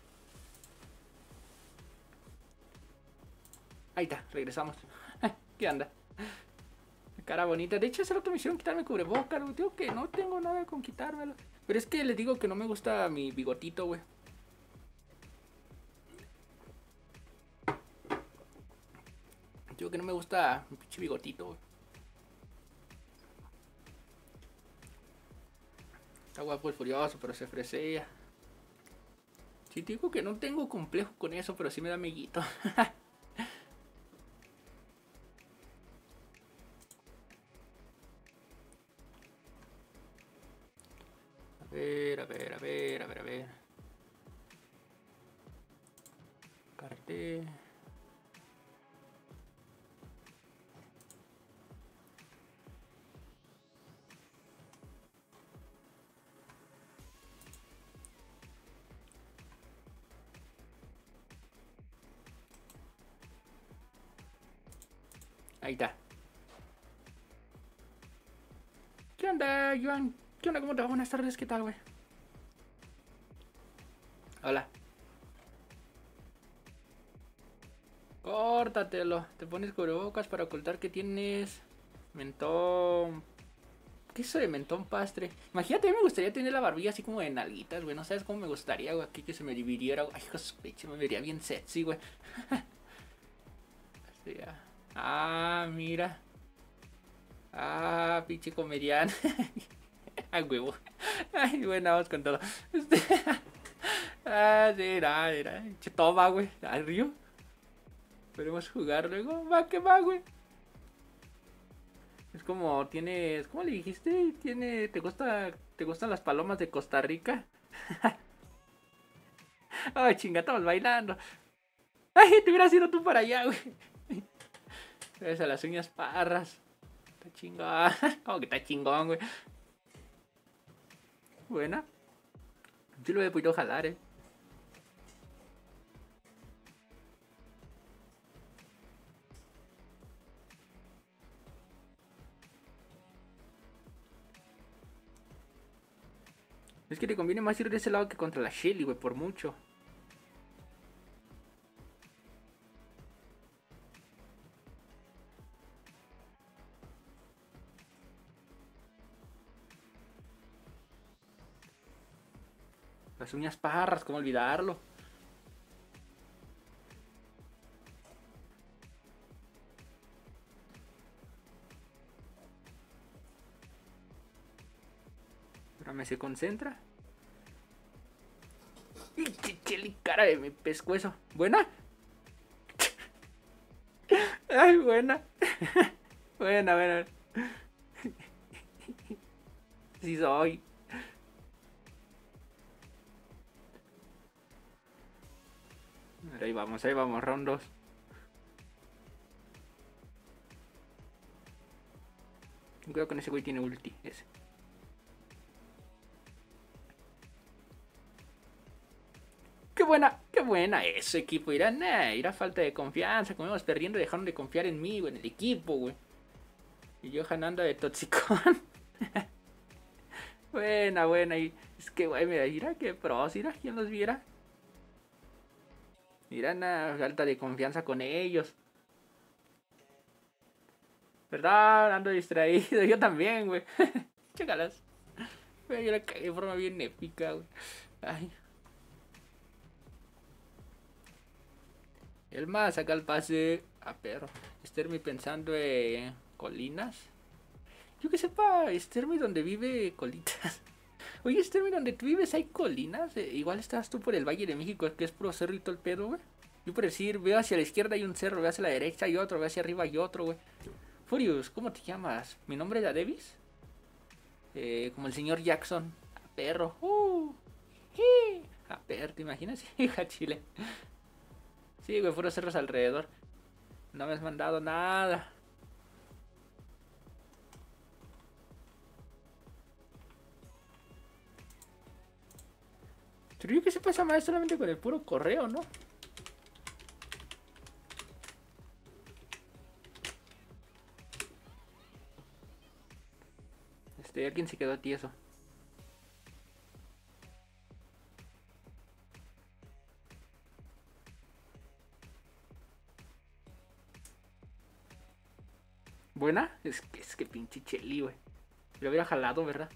Ahí está, regresamos. ¿Qué anda? Cara bonita. De hecho, hace rato me hicieron quitarme cubrebocas, güey. Digo que no tengo nada con quitármelo. Pero es que les digo que no me gusta mi bigotito, güey. Digo que no me gusta mi pinche bigotito, güey. Está guapo el Furioso, pero se fresea. Sí, te digo que no tengo complejo con eso, pero sí me da amiguito. A ver, a ver, a ver, a ver, a ver. Cartel. Ahí está. ¿Qué onda, Joan? ¿Qué onda? ¿Cómo te va? Buenas tardes, ¿qué tal, güey? Hola. Córtatelo. Te pones cubrebocas para ocultar que tienes mentón. ¿Qué es eso de mentón pastre? Imagínate, a mí me gustaría tener la barbilla así como de nalguitas, güey. No sabes cómo me gustaría, güey. Aquí que se me dividiera, güey. Ay, hijo de su pecho, me vería bien sexy, güey. Así, ah. Ah, mira. Ah, pinche comediante. Ah, huevo. Ay, bueno, vamos con todo. Este... Ah, era, era. Toma, güey. Al río. Podemos jugar luego. Va, que va, güey. Es como tienes. ¿Cómo le dijiste? Tiene. ¿Te gusta. ¿Te gustan las palomas de Costa Rica? Ay, chinga, estamos bailando. Ay, te hubieras ido tú para allá, güey. Ves a las uñas parras. Está chingón. Como que está chingón, güey. Buena. Sí lo he podido jalar, eh. Es que te conviene más ir de ese lado que contra la Shelly, güey, por mucho. Las uñas parras, ¿cómo olvidarlo? Espérame, se concentra. ¡Y qué cheli cara de mi pescuezo! ¿Buena? ¡Ay, buena! Buena, buena. Sí soy. Ahí vamos, ahí vamos, rondos. Cuidado con ese güey, tiene ulti, ese. ¡Qué buena! ¡Qué buena! Ese equipo irá, nah, irá falta de confianza. Como íbamos perdiendo, dejaron de confiar en mí, güey, en el equipo, güey. Y yo ganando de toxicón. Buena, buena. Y es que, güey, mira, mira qué pros, mira, ¿quién los viera? Mira, una falta de confianza con ellos. ¿Verdad? Ando distraído. Yo también, güey. Chécalas. Güey, yo la caí de forma bien épica, güey. Ay. El más saca el pase. A perro. Stermy pensando en colinas. Yo que sepa, Stermy donde vive colitas. Oye, Stermy, donde tú vives hay colinas. Eh, igual estás tú por el Valle de México, que es puro cerro y todo el pedo, güey. Yo por decir, veo hacia la izquierda hay un cerro, veo hacia la derecha hay otro, veo hacia arriba hay otro, güey. Furious, ¿cómo te llamas? ¿Mi nombre es Davis? Eh, como el señor Jackson. A perro. Uh, sí. A perro, ¿te imaginas? Hija chile. Sí, güey, fueron cerros alrededor. No me has mandado nada. Pero yo que se pasa más solamente con el puro correo, ¿no? Este, alguien se quedó tieso. ¿Buena? Es que, es que pinche Cheli, güey. Lo hubiera jalado, ¿verdad?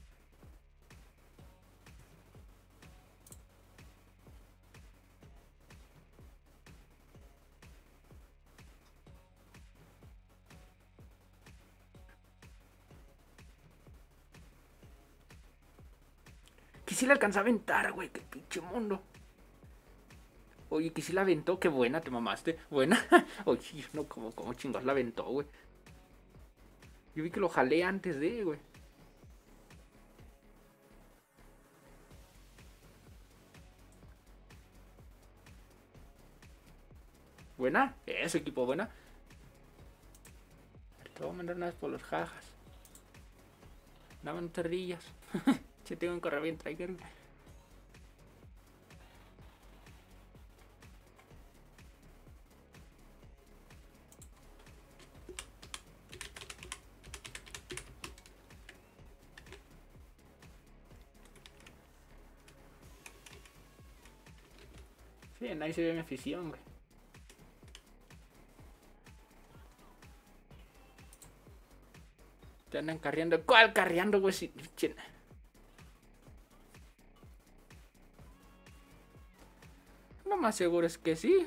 Que sí la alcanzó a aventar, güey. Qué pinche mundo. Oye, que sí la aventó. Qué buena, te mamaste. Buena. Oye, no, como, como chingados la aventó, güey. Yo vi que lo jalé antes de, güey. Buena. Eso, equipo, buena. Te voy a mandar una vez por los jajas. Dame un tardillas. Si tengo que correr bien, Trigger. Sí, ahí se ve mi afición, güey. Te andan carreando. ¿Cuál carreando, güey? Si... Lo más seguro es que sí.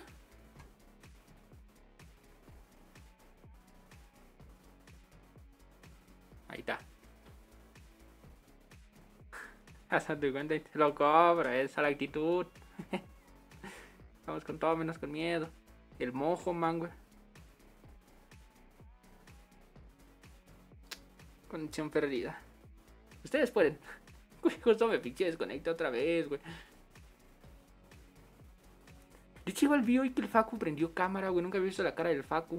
Ahí está. Hasta tu cuenta y te lo cobra. Esa es la actitud. Vamos con todo menos con miedo. El mojo, man, güey. Conexión perdida. Ustedes pueden. Uy, justo me pinche desconecté otra vez, güey. De hecho, igual vi hoy que el Facu prendió cámara, güey. Nunca había visto la cara del Facu.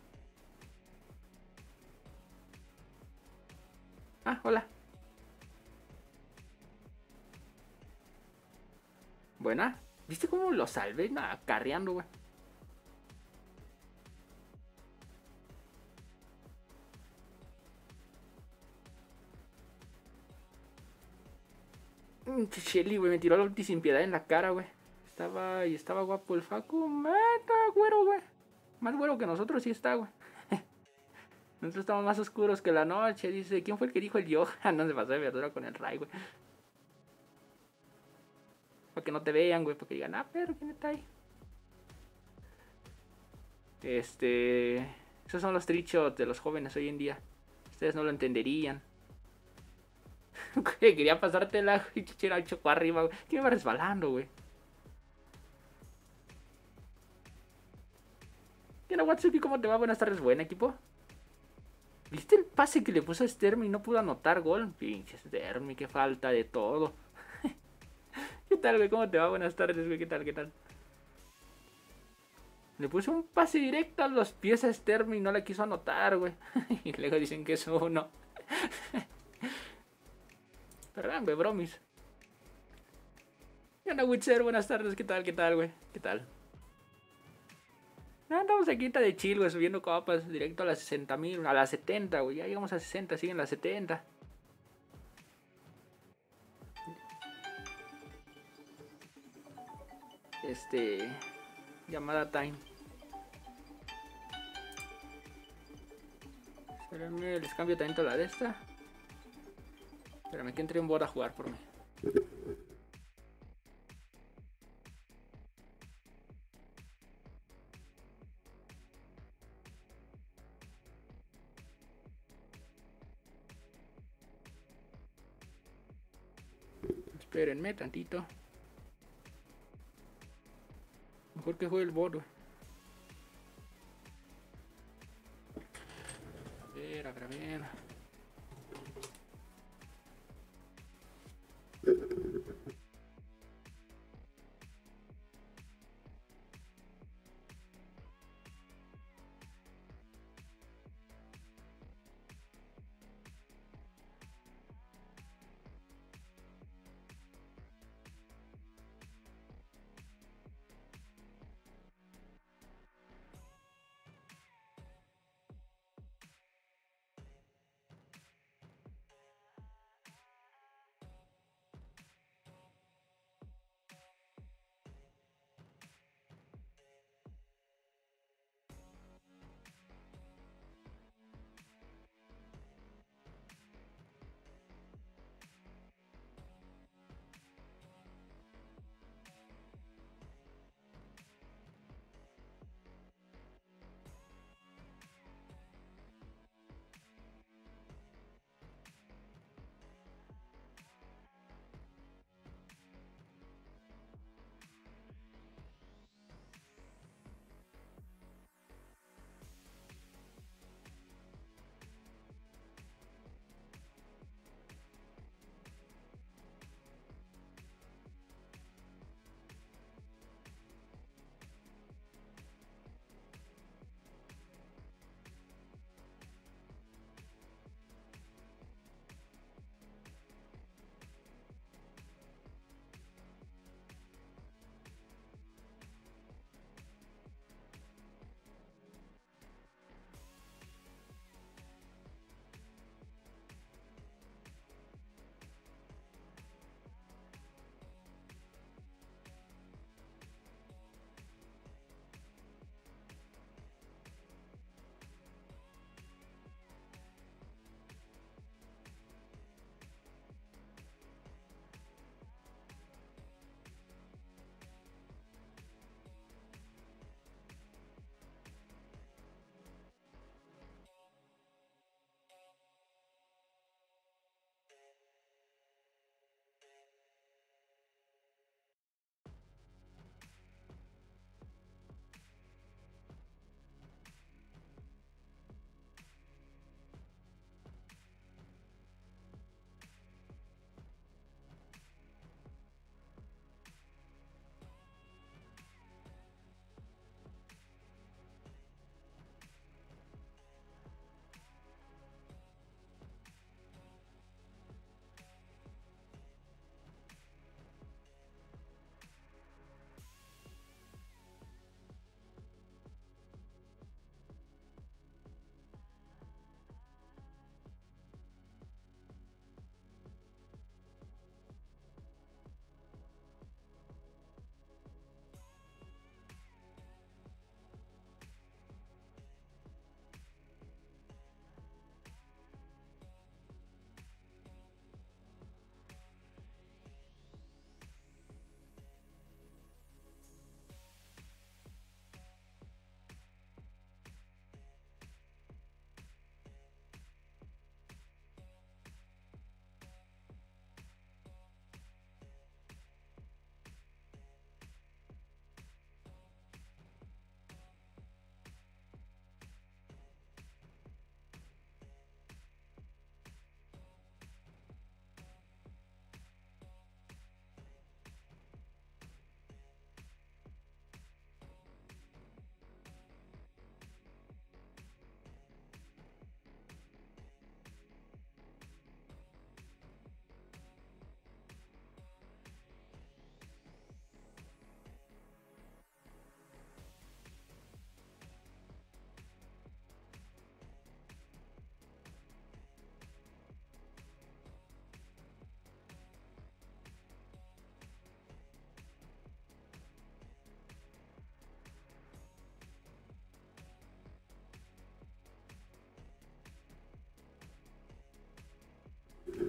Ah, hola. Buena. ¿Viste cómo lo salvé? Nada, carreando, güey. Shelly, güey, me tiró la ulti sin piedad en la cara, güey. Estaba, y estaba guapo el Facu. Mata, güero, güey. Más güero que nosotros sí está, güey. Nosotros estamos más oscuros que la noche. Dice, ¿quién fue el que dijo el Johan? No se pasó de verdura con el Ray, güey. Para que no te vean, güey. Para que digan, ah, pero ¿quién está ahí? Este... Esos son los trichos de los jóvenes hoy en día. Ustedes no lo entenderían. Quería pasártela, güey. Chichera chocó arriba, güey. ¿Qué me va resbalando, güey? ¿Qué no, Watsuki? ¿Cómo te va? Buenas tardes, buen equipo. ¿Viste el pase que le puso a Stermi y no pudo anotar gol? Pinche Stermi, qué falta de todo. ¿Qué tal, güey? ¿Cómo te va? Buenas tardes, güey. ¿Qué tal? ¿Qué tal? Le puse un pase directo a los pies a Stermi y no la quiso anotar, güey. Y luego dicen que es uno. Perdón, güey, bromis. ¿Qué onda, Witcher? Buenas tardes. ¿Qué tal? ¿Qué tal, güey? ¿Qué tal? No, andamos aquí de chill, güey, subiendo copas directo a las sesenta mil, a las setenta, güey. Ya llegamos a sesenta, siguen las setenta. Este... Llamada time. Espérenme, les cambio tanto la de esta. Espérame que entre un bot a jugar por mí. Espérenme tantito. Mejor que juegue el bot, güey. A ver, a ver, a ver.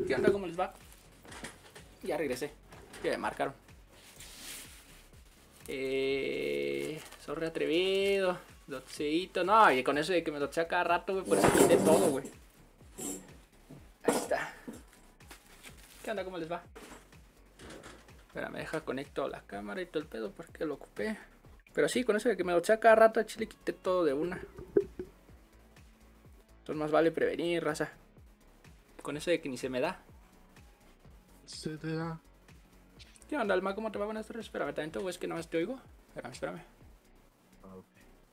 ¿Qué onda? ¿Cómo les va? Ya regresé. Ya me marcaron. Eh... Sorry atrevido. Doceito. No, y con eso de que me doce a cada rato, güey. Por eso quité todo, güey. Ahí está. ¿Qué onda? ¿Cómo les va? Espera, me deja conecto la cámara y todo el pedo porque lo ocupé. Pero sí, con eso de que me doce a cada rato, a chile quité todo de una. Entonces más vale prevenir, raza. Con eso de que ni se me da. Se te da. ¿Qué onda, Alma? ¿Cómo te va? Buenas tardes. Espérame, tanto, güey, es que no más te oigo. Espérame, espérame. Ah, ok.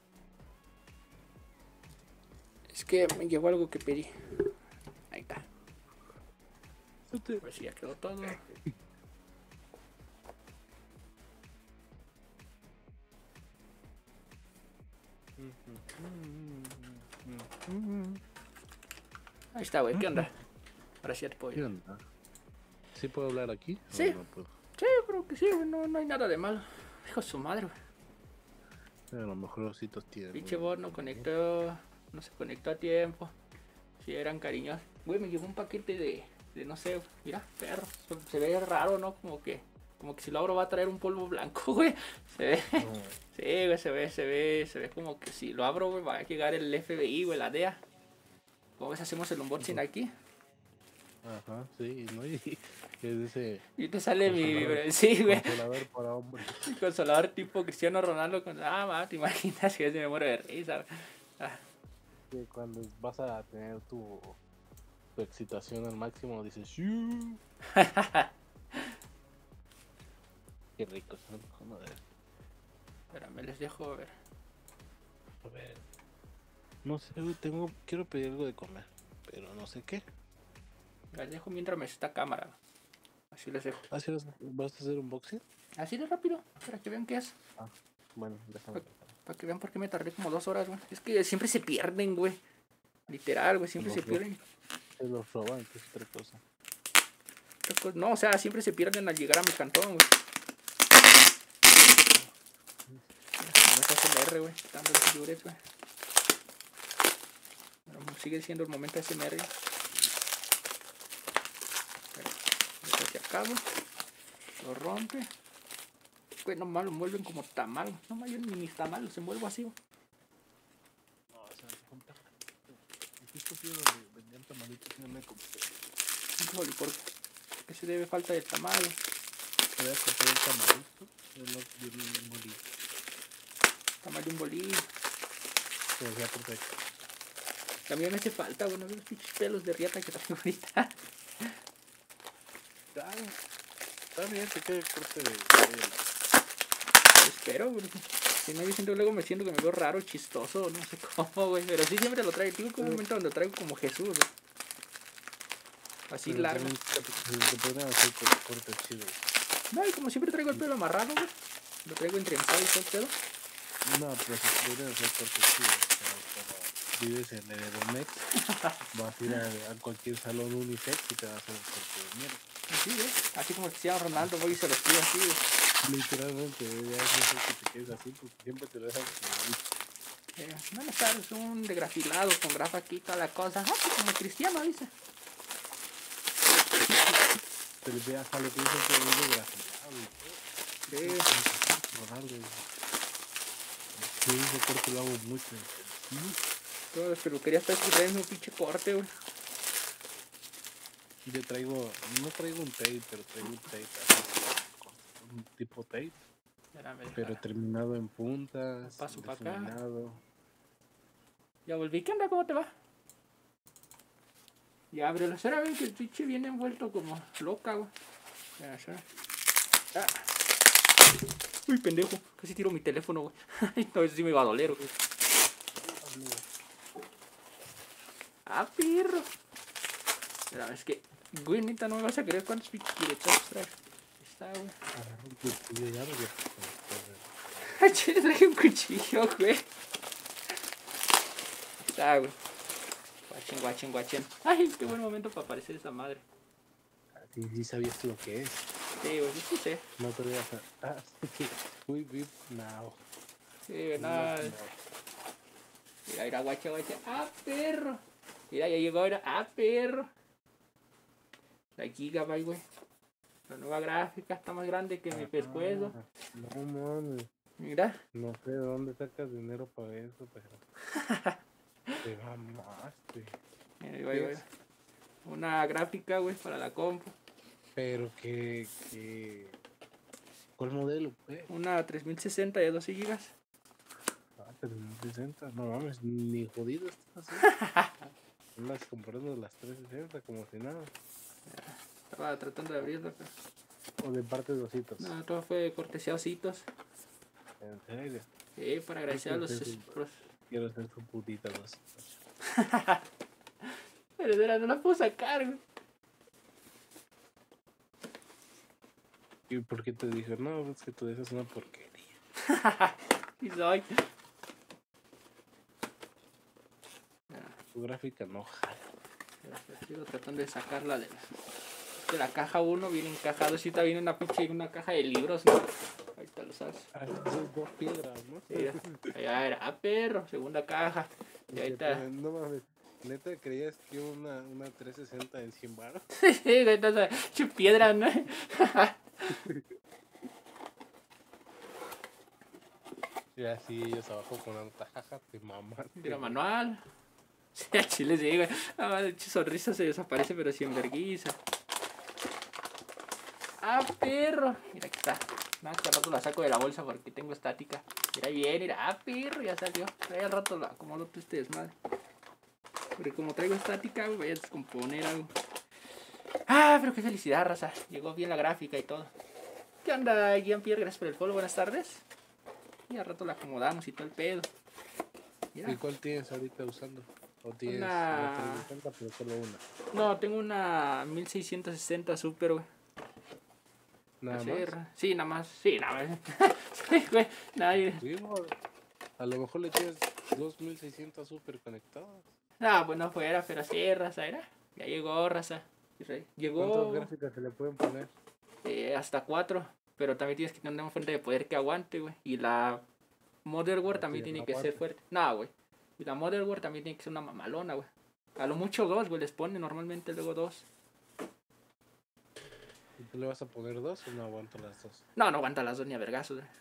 Es que me llegó algo que pedí. Ahí está. Se te... Pues ya quedó todo. Ahí está, güey. ¿Qué onda? Ahora sí ya te puedo ¿Qué ir. onda? ¿Sí puedo hablar aquí? Sí. No, no puedo. Sí, creo que sí, güey. No, no hay nada de malo. Hijo de su madre, güey. A lo mejor ositos tienen. Pinche bot no conectó. No se conectó a tiempo. Sí, eran cariños. Güey, me llegó un paquete de, de no sé, mira, perro. Se ve raro, ¿no? Como que, como que si lo abro va a traer un polvo blanco, güey. Se ve. No. Sí, güey, se ve, se ve, se ve como que si lo abro, güey, va a llegar el F B I, güey, la D E A. ¿Cómo ves? Hacemos el unboxing aquí. Ajá, sí, ¿no? Y es ese Y te sale mi. Consolador. Sí, güey. consolador para hombres. Consolador tipo Cristiano Ronaldo. Con... Ah, va, te imaginas que yo se me muero de risa, güey. Ah. Que cuando vas a tener tu, tu excitación al máximo dices "Shuu". Qué rico, ¿no? Joder. Espérame, les dejo ver. A ver. No sé, güey, tengo, quiero pedir algo de comer, pero no sé qué. Les dejo mientras me esta cámara. Así les dejo. ¿Ah, sí vas, vas a hacer un boxing? Así de rápido, para que vean qué es. Ah, bueno, déjame. Para que vean por qué me tardé como dos horas, güey. Es que siempre se pierden, güey. Literal, güey, siempre Los se pierden. Se los roban, que es otra cosa. No, o sea, siempre se pierden al llegar a mi cantón, güey. No es A S M R, güey. Dando los figures, güey. Sigue siendo el momento A S M R. Pero se acaba. Lo rompe. Güey, nomás lo envuelven como tamal. No más yo ni mis tamal los envuelvo así, güey. No, o sea, compra. Justo fui donde vendían tamalitos y no me compré. Híjole, ¿por qué se debe falta de tamal? Voy a comprar un tamalito. Yo no vi un bolillo. Tamal de un bolillo. Pero ya compré. También me hace falta, bueno, los pinches pelos de riata que traigo ahorita. Ah, está bien, te queda el corte de. Espero, güey. Si no, yo siento luego me siento que me veo raro, chistoso, no sé cómo, güey. Pero sí siempre lo traigo. Tengo un momento donde lo traigo como Jesús, güey. Así Pero largo. también Se podrían hacer cor- cortes chidos. No, y como siempre traigo el pelo amarrado, güey. Lo traigo entremezado y todo el pedo. No, pero se podrían hacer cortes chidos. Pero como vives en el Edomex, vas a ir a, a cualquier salón unisex y te vas a hacer un corte de mierda. Así, güey. Así como Cristiano Ronaldo, voy y se los pido así, güey. Literalmente, ya es mejor que te quedes así porque siempre te lo dejan como Eh, no, no sabes, un degrafilado con grafa aquí, toda la cosa. Ah, pues como Cristiano, dice. te le veas a lo que dicen que es de grafilado y todo. Sí. Ronaldo. Sí, ese corte lo hago mucho. ¿Sí? Todas las peluquerías traen un pinche corte, güey. Yo traigo, no traigo un tape, pero traigo un tape así, un tipo tape, Espérame, pero déjala. terminado en puntas, Paso pa' acá. difuminado. Ya volví. ¿Qué onda? ¿Cómo te va? Ya abre la cera, ven que el pinche viene envuelto como loca, güey. Ya, ya. Ah. Uy, pendejo. Casi tiro mi teléfono, güey. No, eso sí me iba a doler, güey. Ah, perro. Espera, es que, güey, neta, no me vas a creer cuántos pinches directos trae. Está, güey. Agarro un cuchillo ya, porque Ay, chile, trae un cuchillo, güey. Está, güey. Guachen, guachen, guachen. Ay, qué buen momento para aparecer esa madre. sí, sí sabías lo que es. Sí, güey, sí sé. No te voy a hacer. Ah, sí. Uy, vi, now. Sí, güey, nada. Mira, mira, guacha, guacha. Ah, perro. Mira, ya llegó, mira. Ah, perro. La Gigabyte, güey. La nueva gráfica está más grande que mi pescuezo. No mames. Mira. No sé de dónde sacas dinero para eso, pero. Te mamaste. Mira, güey, güey. Una gráfica, güey, para la compu. Pero que. que... ¿Cuál modelo, pues? Una tres mil sesenta de doce gigas. Ah, tres mil sesenta. No mames, ni jodido estás así. Andas comprando las trescientos sesenta como si nada. Estaba tratando de abrirla, pero. O de parte de ositos. No, todo fue cortesía ositos. ¿En serio? Sí, para agradecer a los. Quiero, quiero ser su putita dos. Pero de la no la puedo sacar, güey. ¿Y por qué te dije? No, es que tú dices una porquería. Y soy. Tu gráfica no jala. Sigo tratando de sacarla de la. Que la caja uno viene encajado, si está viene una pinche una caja de libros, ¿no? Ahorita lo sabes. Ah, son dos piedras, ¿no? Sí, allá era, ah, perro, segunda caja. Y ahí está. No mames, ¿neta creías que una, una trescientos sesenta en cien baros? Sí, ahorita es piedra, ¿no? Y así ellos abajo con la caja, te mamas. Mira, manual. Sí, a chile sí, güey. Ah, de hecho, sonrisa se desaparece, pero sin vergüenza. Ah, perro. Mira, aquí está. Nada, que al rato la saco de la bolsa porque tengo estática. Mira bien, mira. Ah, perro, ya salió. Ahí al rato la acomodo todo este desmadre. Porque como traigo estática, voy a descomponer algo. Ah, pero qué felicidad, raza. Llegó bien la gráfica y todo. ¿Qué onda, Jean-Pierre? Gracias por el follow. Buenas tardes. Y al rato la acomodamos y todo el pedo. Mira. ¿Y cuál tienes ahorita usando? ¿O tienes una trescientos sesenta pero solo una? No, tengo una mil seiscientos sesenta Super, güey. ¿Nada sí, más? Sí, nada más. Sí, nada más. Sí, güey. Nadie. Sí, a lo mejor le tienes dos mil seiscientos Super conectadas. Ah, bueno, fuera, pero sí, raza, era. Ya llegó, raza. Llegó. ¿Cuántas gráficas se le pueden poner? Eh, hasta cuatro. Pero también tienes que tener una fuente de poder que aguante, güey. Y la motherboard también tiene que ser fuerte. No, güey. Y la motherboard también tiene que ser una mamalona, güey. A lo mucho dos, güey. Les pone normalmente luego dos. ¿Y tú le vas a poner dos o no aguanto las dos? No, no aguanta las dos ni a vergazos, güey.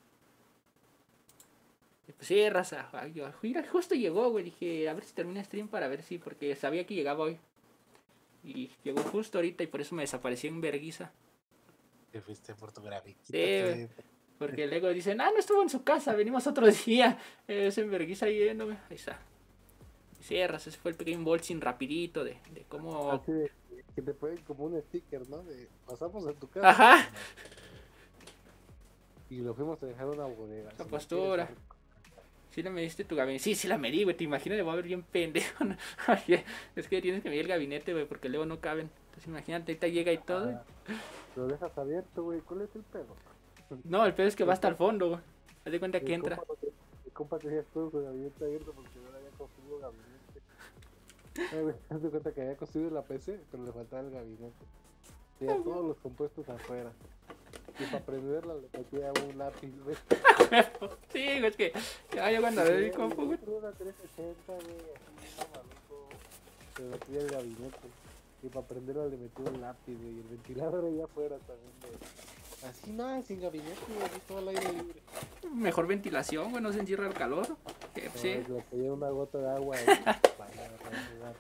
Y pues sí, raza. Ay, yo, mira, justo llegó, güey. Dije, a ver si termina el stream para ver si. Porque sabía que llegaba hoy. Y llegó justo ahorita y por eso me desaparecí en verguiza. Te fuiste por tu grafiquita. Sí, porque luego dicen, ah, no estuvo en su casa, venimos otro día. Es en verguiza yéndome. Ahí está. Y cierras, ese fue el pequeño unboxing rapidito de, de cómo. Así de, que te ponen como un sticker, ¿no? De pasamos a tu casa. Ajá. Y lo fuimos a dejar una bodega. La postura. ¿Sí la mediste tu gabinete? Sí, sí la medí, güey. Te imaginas, le voy a ver bien pendejo. ¿No? Es que tienes que medir el gabinete, güey, porque luego no caben. Entonces imagínate, ahorita llega y todo. Ah, lo dejas abierto, güey. ¿Cuál es el pedo? No, el pedo es que va hasta el fondo, güey. Haz de cuenta que entra. Mi compa tenía todo su gabinete abierto porque no le había construido gabinete. Haz de cuenta que había construido la P C, pero le faltaba el gabinete. Tenía todos los compuestos afuera. Y para prenderla le metía un lápiz, güey. Sí, güey, es que ya yo cuando le di compu, güey. Una trescientos sesenta, güey, así, maluco. Se metía el gabinete. Y para prenderla le metía un lápiz, güey. Y el ventilador allá afuera también, güey. Así nada, sin gabinete, güey, así todo al aire libre. Mejor ventilación, güey, no se encierra el calor. Que, No, sí. le ponía una gota de agua ahí. Para jugar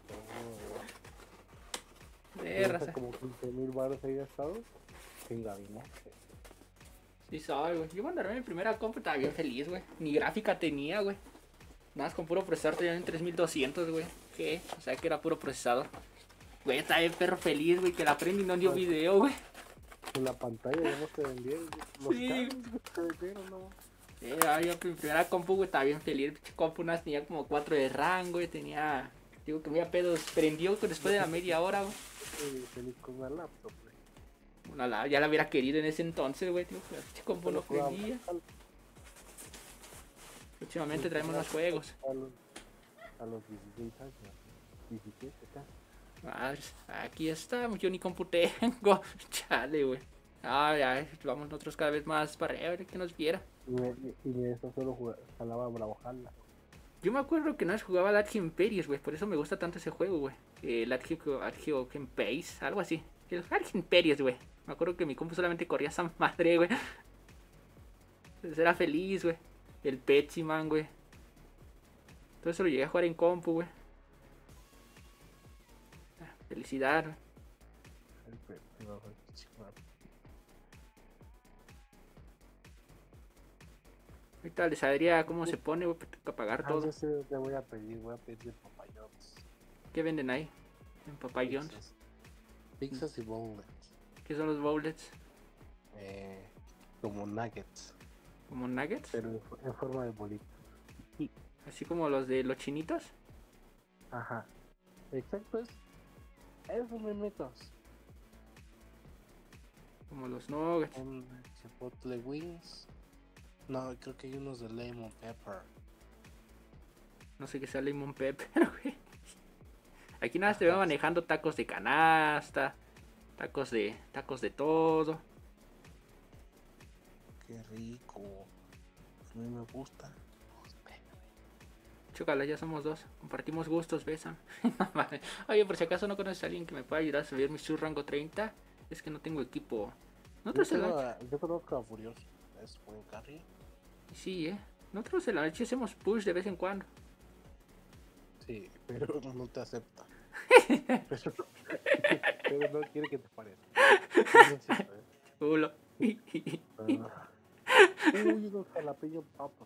todo, De raza. como quince mil baros ahí gastados. Sin gabinete. Sí, soy, güey. Yo cuando armé mi primera compu estaba bien feliz, güey. Ni gráfica tenía, güey. Nada más con puro procesador tenía en tres mil doscientos, güey. ¿Qué? O sea que era puro procesador. Güey, estaba bien perro feliz, güey, que la prendí y no dio video, güey. En la pantalla ya no te vendieron. Los Sí. cables te vendieron, ¿no? Sí, yo mi primera compu, güey, estaba bien feliz. Pinche compu unas tenía como cuatro de RAM, güey. Tenía. Digo que me iba pedos. Prendió después de la media hora, güey. Sí, feliz con una laptop, güey. Una, la, ya la hubiera querido en ese entonces, güey. Tío, pero pinche compu no prendía. Próximamente traemos más juegos. A los, a los dieciséis años. diecisiete, acá. Madres, aquí estamos, yo ni compu tengo. Chale, güey. Ah, ya, vamos nosotros cada vez más para arriba, a ver que nos viera. Y, me, y de eso solo jugaba, jalaba Bravojala. Yo me acuerdo que no jugaba Lat Imperius, güey, por eso me gusta tanto ese juego, güey. Eh, Lat Imperius, algo así. El Harris Imperios, güey. Me acuerdo que mi compu solamente corría esa madre, güey. Entonces era feliz, güey. El Pepsi Man, güey. Todo eso lo llegué a jugar en compu, güey. Felicidad, güey. El Pepsi, no, güey, qué chingada. Ahorita les sabría cómo se pone, güey, para pagar Ah, todo. yo sé, te voy a pedir, voy a pedir papayones. ¿Qué venden ahí? En Papá John's. Pizzas. Pizzas y bowlets. ¿Qué son los bowlets? Eh, como nuggets, ¿Como nuggets? pero en, en forma de bolita. Así como los de los chinitos. Ajá. Exacto, es. Eso me metos. Como los nuggets. En Chipotle Wings. No, creo que hay unos de Lemon Pepper. No sé qué sea lemon pepper, güey. Aquí nada, te veo manejando tacos de canasta. Tacos de. Tacos de todo. Qué rico. A mí me gusta. Chócala, ya somos dos. Compartimos gustos, besan. Oye, por si acaso no conoces a alguien que me pueda ayudar a subir mi sur rango treinta. Es que no tengo equipo. ¿No Yo, traes el tengo noche? a- yo conozco a Furioso. Es buen carry. Sí, eh. Nosotros en la noche hacemos push de vez en cuando. Sí, pero no te acepta. pero, pero no quiere que te parezca. No es cierto, ¿eh? Chulo. Ah. Uy, unos jalapeño papas.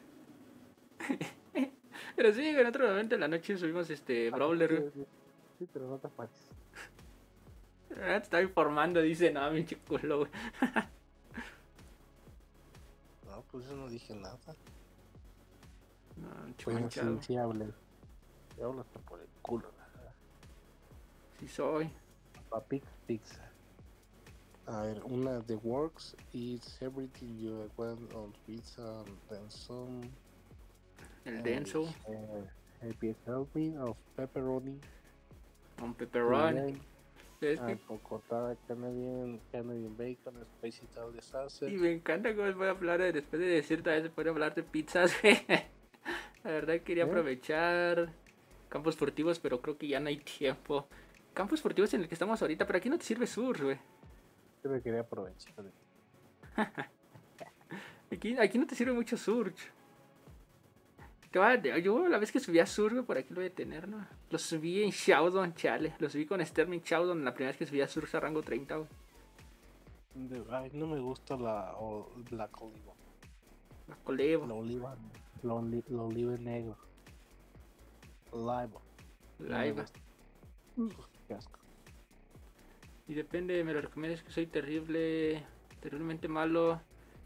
Pero sí, en otro momento en la noche subimos este Brawler. güey. Sí, sí, pero no te pares. Ah, te estaba informando, dice, no, mi culo, güey. No, pues yo no dije nada. No, Pues chumanchado. sí, sí hablé. Te hablo hasta por el culo. ¿Verdad? Sí soy. Papi Pizza. A ver, una de Works eats everything you want on pizza and then some. El denso. Uh, happy helping of pepperoni. Un pepperoni. Es Ah, que- cocotada Canadian, Canadian bacon, spicy Italia salsa. Y me encanta cómo voy a hablar de- después de decir tal vez se puede hablar de pizzas, güey. La verdad quería ¿Eh? aprovechar campos furtivos, pero creo que ya no hay tiempo. Campos furtivos en el que estamos ahorita, pero aquí no te sirve sur, güey. Yo me quería aprovechar de Aquí, aquí no te sirve mucho Surge. Te va- Yo la vez que subí a Surge, por aquí lo voy a tener, ¿no? Lo subí en Showdown, chale. Lo subí con Sterling Showdown la primera vez que subí a Surge a rango treinta, güey. de- Ay, no me gusta la o- Black Oliva. La colevo, La oliva, la, oli- la oliva negro. Oliva. No me live. gusta. Uf, qué asco. Y depende, me lo recomiendas que soy terrible, terriblemente malo.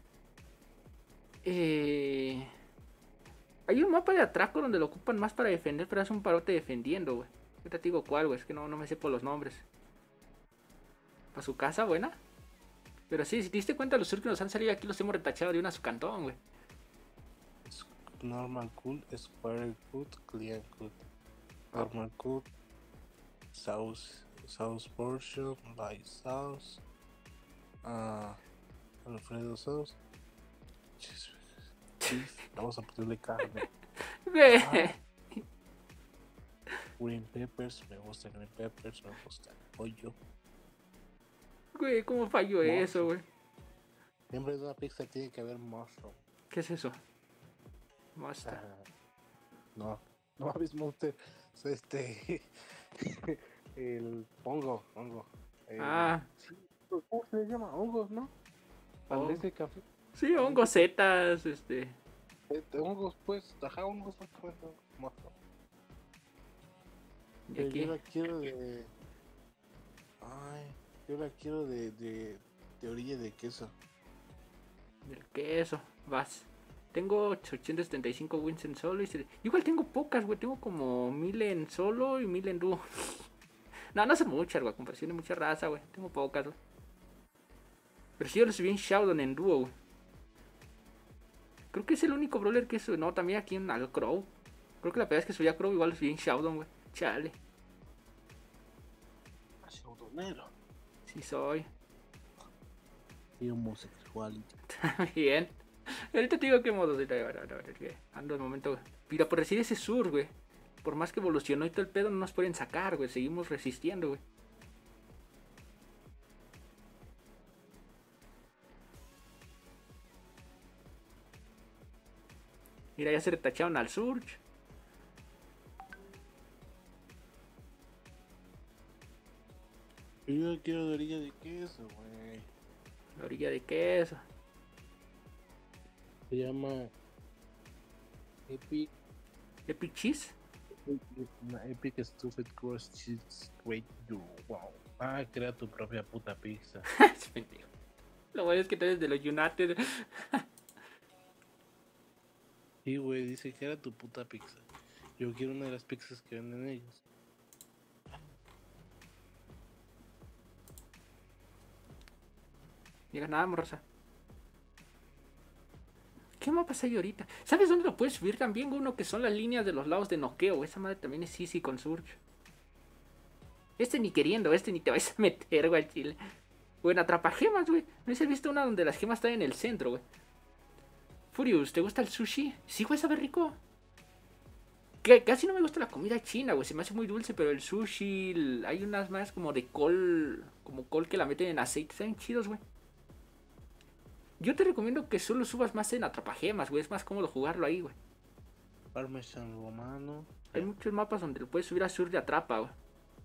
Eh... Hay un mapa de atraco donde lo ocupan más para defender, pero es un parote defendiendo, güey. Ahorita te digo cuál, güey, es que no, no me sé por los nombres. ¿Para su casa, buena? Pero sí, si te diste cuenta, los sur que nos han salido aquí los hemos retachado de una a su cantón, güey. Es normal cool, square good, clear good. Normal good, sauce, sauce portion, light sauce, ah, Alfredo sauce. Chis- beef, vamos a ponerle carne. Güey. Ah. Green peppers, me gusta green peppers, me gusta el pollo. Güey, ¿cómo falló eso, güey? Siempre en una pizza tiene que haber mushroom. ¿Qué es eso? Basta. Ah, no, no habéis monster. Este. El hongo, hongo. El- Ah, sí, ¿cómo se le llama? Hongos, ¿no? Al Oh. de ese café. sí, hongos zetas, este. Este, hongos, pues, ajá, hongos, pues, mushroom. Y Pero aquí. yo la quiero de. Ay, yo la quiero de, de, de orilla de queso. Del queso, vas. Tengo ochocientos setenta y cinco wins en solo y se- igual tengo pocas, güey. Tengo como mil en solo y mil en dúo. No, no son muchas, güey. A comparación de mucha raza, güey. Tengo pocas, güey. Pero sí yo lo subí en Showdown en dúo, güey. Creo que es el único brawler que subí. No, también aquí en al Crow. Creo que la primera vez que subí a Crow igual lo subí en Showdown, güey. Chale. Chaudonero. Sí soy. Y homosexual. Bien. Ahorita te digo qué modo soy. Ando el momento. Mira, por decir ese sur, güey. Por más que evolucionó y todo el pedo, no nos pueden sacar, güey. Seguimos resistiendo, güey. Mira, ya se retacharon al Surge. Yo quiero de orilla de queso, güey. La orilla de queso. Se llama Epic. Epic Cheese. Una Epic Stuffed Crust Cheese Great Dough. Wow. Ah, crea tu propia puta pizza. Es pendejo. Lo bueno es que tú eres de los United. Sí, güey, dice que era tu puta pizza. Yo quiero una de las pizzas que venden ellos. Mira, nada, morrosa. ¿Qué mapas hay ahorita? ¿Sabes dónde lo puedes subir también, uno que son las líneas de los lados de noqueo? Esa madre también es easy con Surge. Este ni queriendo, este ni te vas a meter, güey, al chile. Bueno, atrapagemas, güey. ¿No has visto una donde las gemas están en el centro, güey? Furious, ¿te gusta el sushi? Sí, güey, sabe rico. Que casi no me gusta la comida china, güey. Se me hace muy dulce, pero el sushi... el- Hay unas más como de col... Como col que la meten en aceite. Están chidos, güey. Yo te recomiendo que solo subas más en atrapagemas, güey. Es más cómodo jugarlo ahí, güey. Parmesan romano. Hay muchos mapas donde lo puedes subir a Sur de atrapa, güey.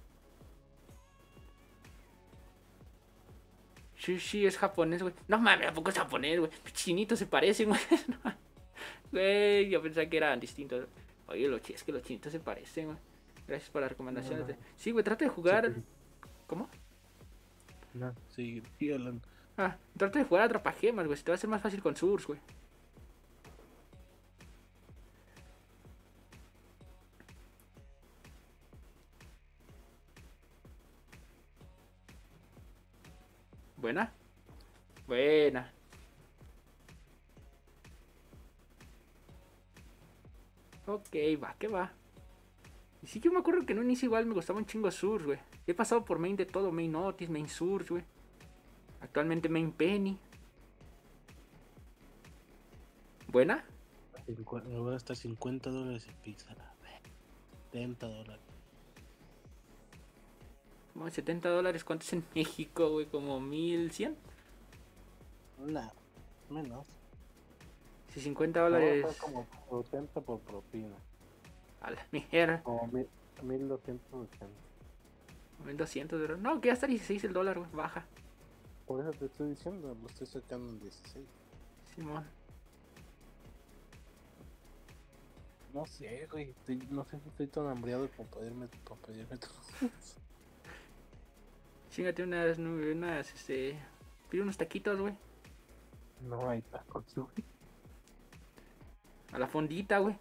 Sushi es japonés, güey. No mames, ¿a poco es japonés, güey? Chinitos se parecen, güey. No, güey, yo pensaba que eran distintos. Oye, lo chi- es que los chinitos se parecen, güey. Gracias por las recomendaciones. No, de- Sí, güey, trata de jugar. sí, ¿Cómo? no, sí, sí, Alan. Ah, trata de jugar a atrapagemas, güey. Se te va a hacer más fácil con Surs, güey. Buena. Buena. Ok, va, que va. Y sí, yo me acuerdo que en un inicio igual me gustaba un chingo Surs, güey. He pasado por main de todo, main Otis, main Surs, güey. Actualmente main Penny. ¿Buena? Cincu- Me voy a gastar cincuenta dólares en pizza. la verga. setenta dólares. Como setenta dólares, ¿cuánto es en México, güey? Como mil cien. No, menos. Si cincuenta Me voy a dólares. gastar como ochenta por propina. A la mierda. Como mil, mil doscientos ochenta. mil doscientos dólares. No, que ya está dieciséis el dólar, güey. Baja. Por eso te estoy diciendo, lo estoy sacando en dieciséis. Simón. No sé, güey. estoy- no sé si estoy tan hambriado como pedirme, para pedirme todo. Chíngate unas, unas, este... Pide unos taquitos, güey. No hay tacos, güey. A la fondita, güey.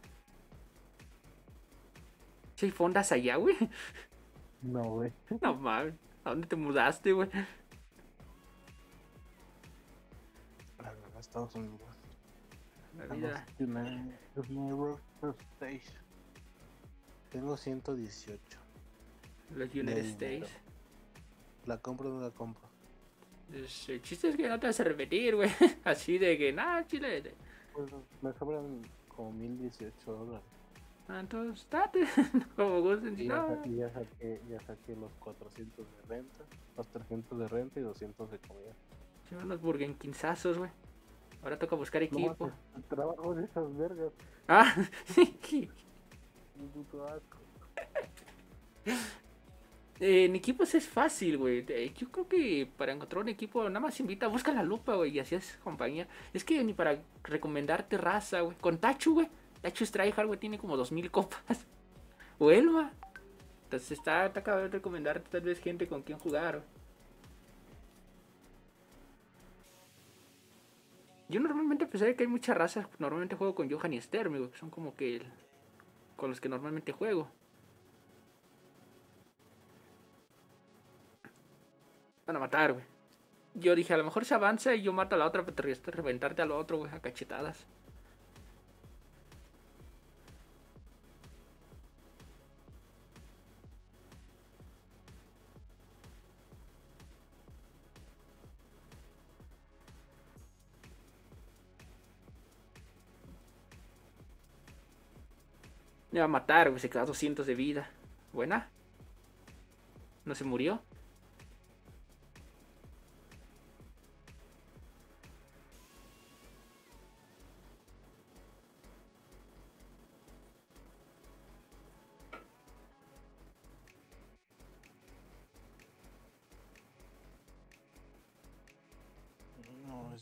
Si hay fondas allá, güey. No, güey. No mames. ¿A dónde te mudaste, güey? A Estados Unidos. La A vida. los United United States. Tengo ciento dieciocho. Los de United dinero. States. ¿La compro o no la compro? Pues, el chiste es que no te vas a repetir, güey. Así de que, nada, chile. Pues me sobran como mil dieciocho dólares. Ah, entonces, date. Como gusten. Y ya, No. sa- y ya saqué, ya saqué los cuatrocientos de renta, los trescientos de renta y doscientos de comida. Sí, unos Burger Kingazos, güey. Ahora toca buscar No equipo. mames, el trabajo de esas vergas. Ah, sí. Un puto asco. Eh, en equipos es fácil, güey. Eh, Yo creo que para encontrar un equipo, nada más invita, busca la lupa, güey, y así es compañía. Es que ni para recomendarte raza, güey. Con Tachu, güey. Tachu Strayhard, güey, tiene como dos mil copas. O Elma. Entonces está, está cabrón recomendarte tal vez gente con quien jugar, güey. Yo normalmente, a pesar de que hay muchas razas, normalmente juego con Johan y Stermi, güey. Que son como que el- con los que normalmente juego. Van a matar, güey. Yo dije, a lo mejor se avanza y yo mato a la otra, pero te arriesgas a reventarte al otro, güey, a cachetadas. Me va a matar, güey, se quedó a doscientos de vida. Buena. No se murió.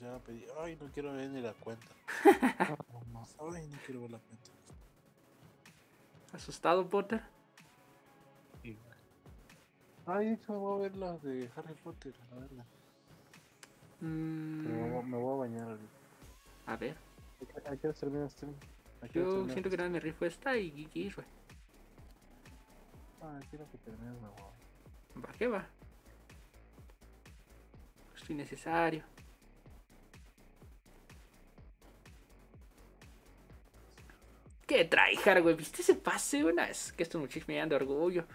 se van a pedir. Ay, no quiero ver ni la cuenta. No, no, ay, no quiero ver la cuenta. ¿Asustado, Potter? Sí, güey. Ay, de hecho me voy a ver las de Harry Potter, a verla. Mm, Pero me voy, me voy a bañar ahorita. a ver. Hay que, hay que hacer bien stream. Hay que Yo hacer bien siento que stream. nada me rifo esta y Geekies, güey. Ah, quiero que termines, me voy. ¿Va qué va? Esto innecesario. ¿Qué tryhard, güey? ¿Viste ese pase, güey? Nah, es que estos muchachos me dan de orgullo.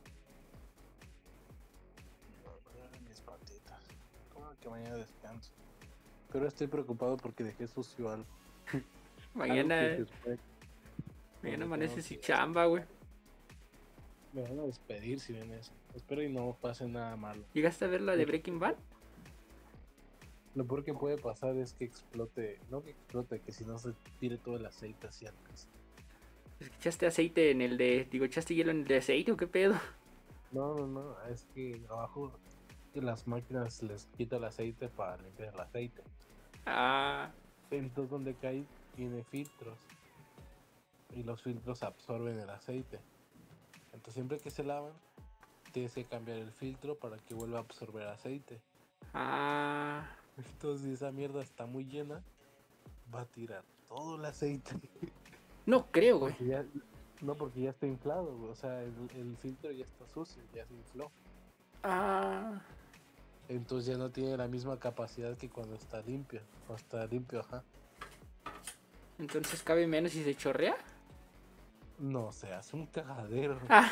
Mis patitas. Como que mañana descanso. Pero estoy preocupado porque dejé sucio algo. Mañana, Algo que se fue. mañana Porque amaneces tengo sin que- chamba, güey. Me van a despedir si ven eso. Espero y no pase nada malo. ¿Llegaste a ver la de Breaking Bad? Lo peor que puede pasar es que explote. No que explote, que si no se tire todo el aceite hacia la casa. ¿Echaste aceite en el de... Digo, ¿echaste hielo en el de aceite o qué pedo? No, no, no. Es que abajo de las máquinas les quita el aceite para limpiar el aceite. Ah, Entonces donde cae tiene filtros. Y los filtros absorben el aceite. Entonces siempre que se lavan, tienes que cambiar el filtro para que vuelva a absorber aceite. ah. Entonces si esa mierda está muy llena, va a tirar todo el aceite. No creo, güey. Porque ya- no, porque ya está inflado, güey. O sea, el, el filtro ya está sucio, ya se infló. Ah. Entonces ya no tiene la misma capacidad que cuando está limpio. O está limpio, ajá. Entonces cabe menos si se chorrea. No, se hace un cagadero. Ah.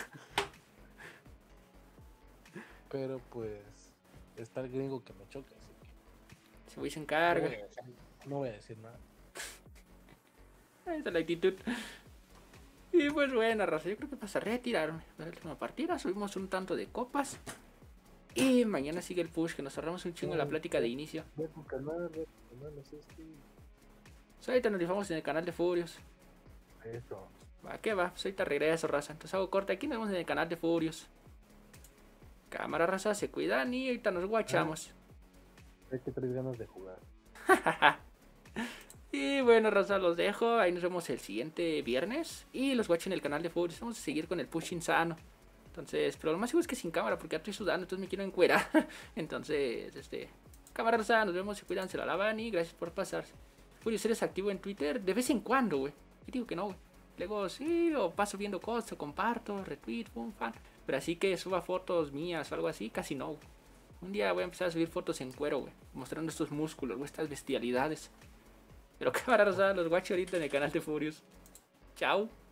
Pero pues está el gringo que me choca, así que Ese güey se no encarga. voy a decir, no voy a decir nada. Esa es la actitud. Y pues bueno, raza, yo creo que pasaré a retirarme. Para la última partida, subimos un tanto de copas. Y mañana sigue el push, que nos ahorramos un chingo en la plática de inicio. Ve tu canal, ve tu canal, así es que Pues ahorita nos rifamos en el canal de Furios. eso. Va, ¿qué va? Pues ahorita regreso, raza. Entonces hago corte aquí, nos vemos en el canal de Furios. Cámara, raza, se cuidan y ahorita nos guachamos. Hay que traer ganas de jugar. Y bueno, raza, los dejo. Ahí nos vemos el siguiente viernes. Y los guacho en el canal de Furios. Vamos a seguir con el push insano. Entonces, pero lo más seguro es que sin cámara, porque ya estoy sudando, entonces me quiero encuerar. Entonces, este, cámara, raza, nos vemos, se cuidan, se la lavan y gracias por pasarse. Furios, ¿eres activo en Twitter? De vez en cuando, güey. Yo digo que no, güey. Luego sí, o paso viendo cosas, o comparto, retweet, pum, fan. Pero así que suba fotos mías o algo así, casi no, güey. Un día voy a empezar a subir fotos en cuero, güey. Mostrando estos músculos, güey, estas bestialidades. Pero cámara, raza, los guacho ahorita en el canal de Furios. Chao.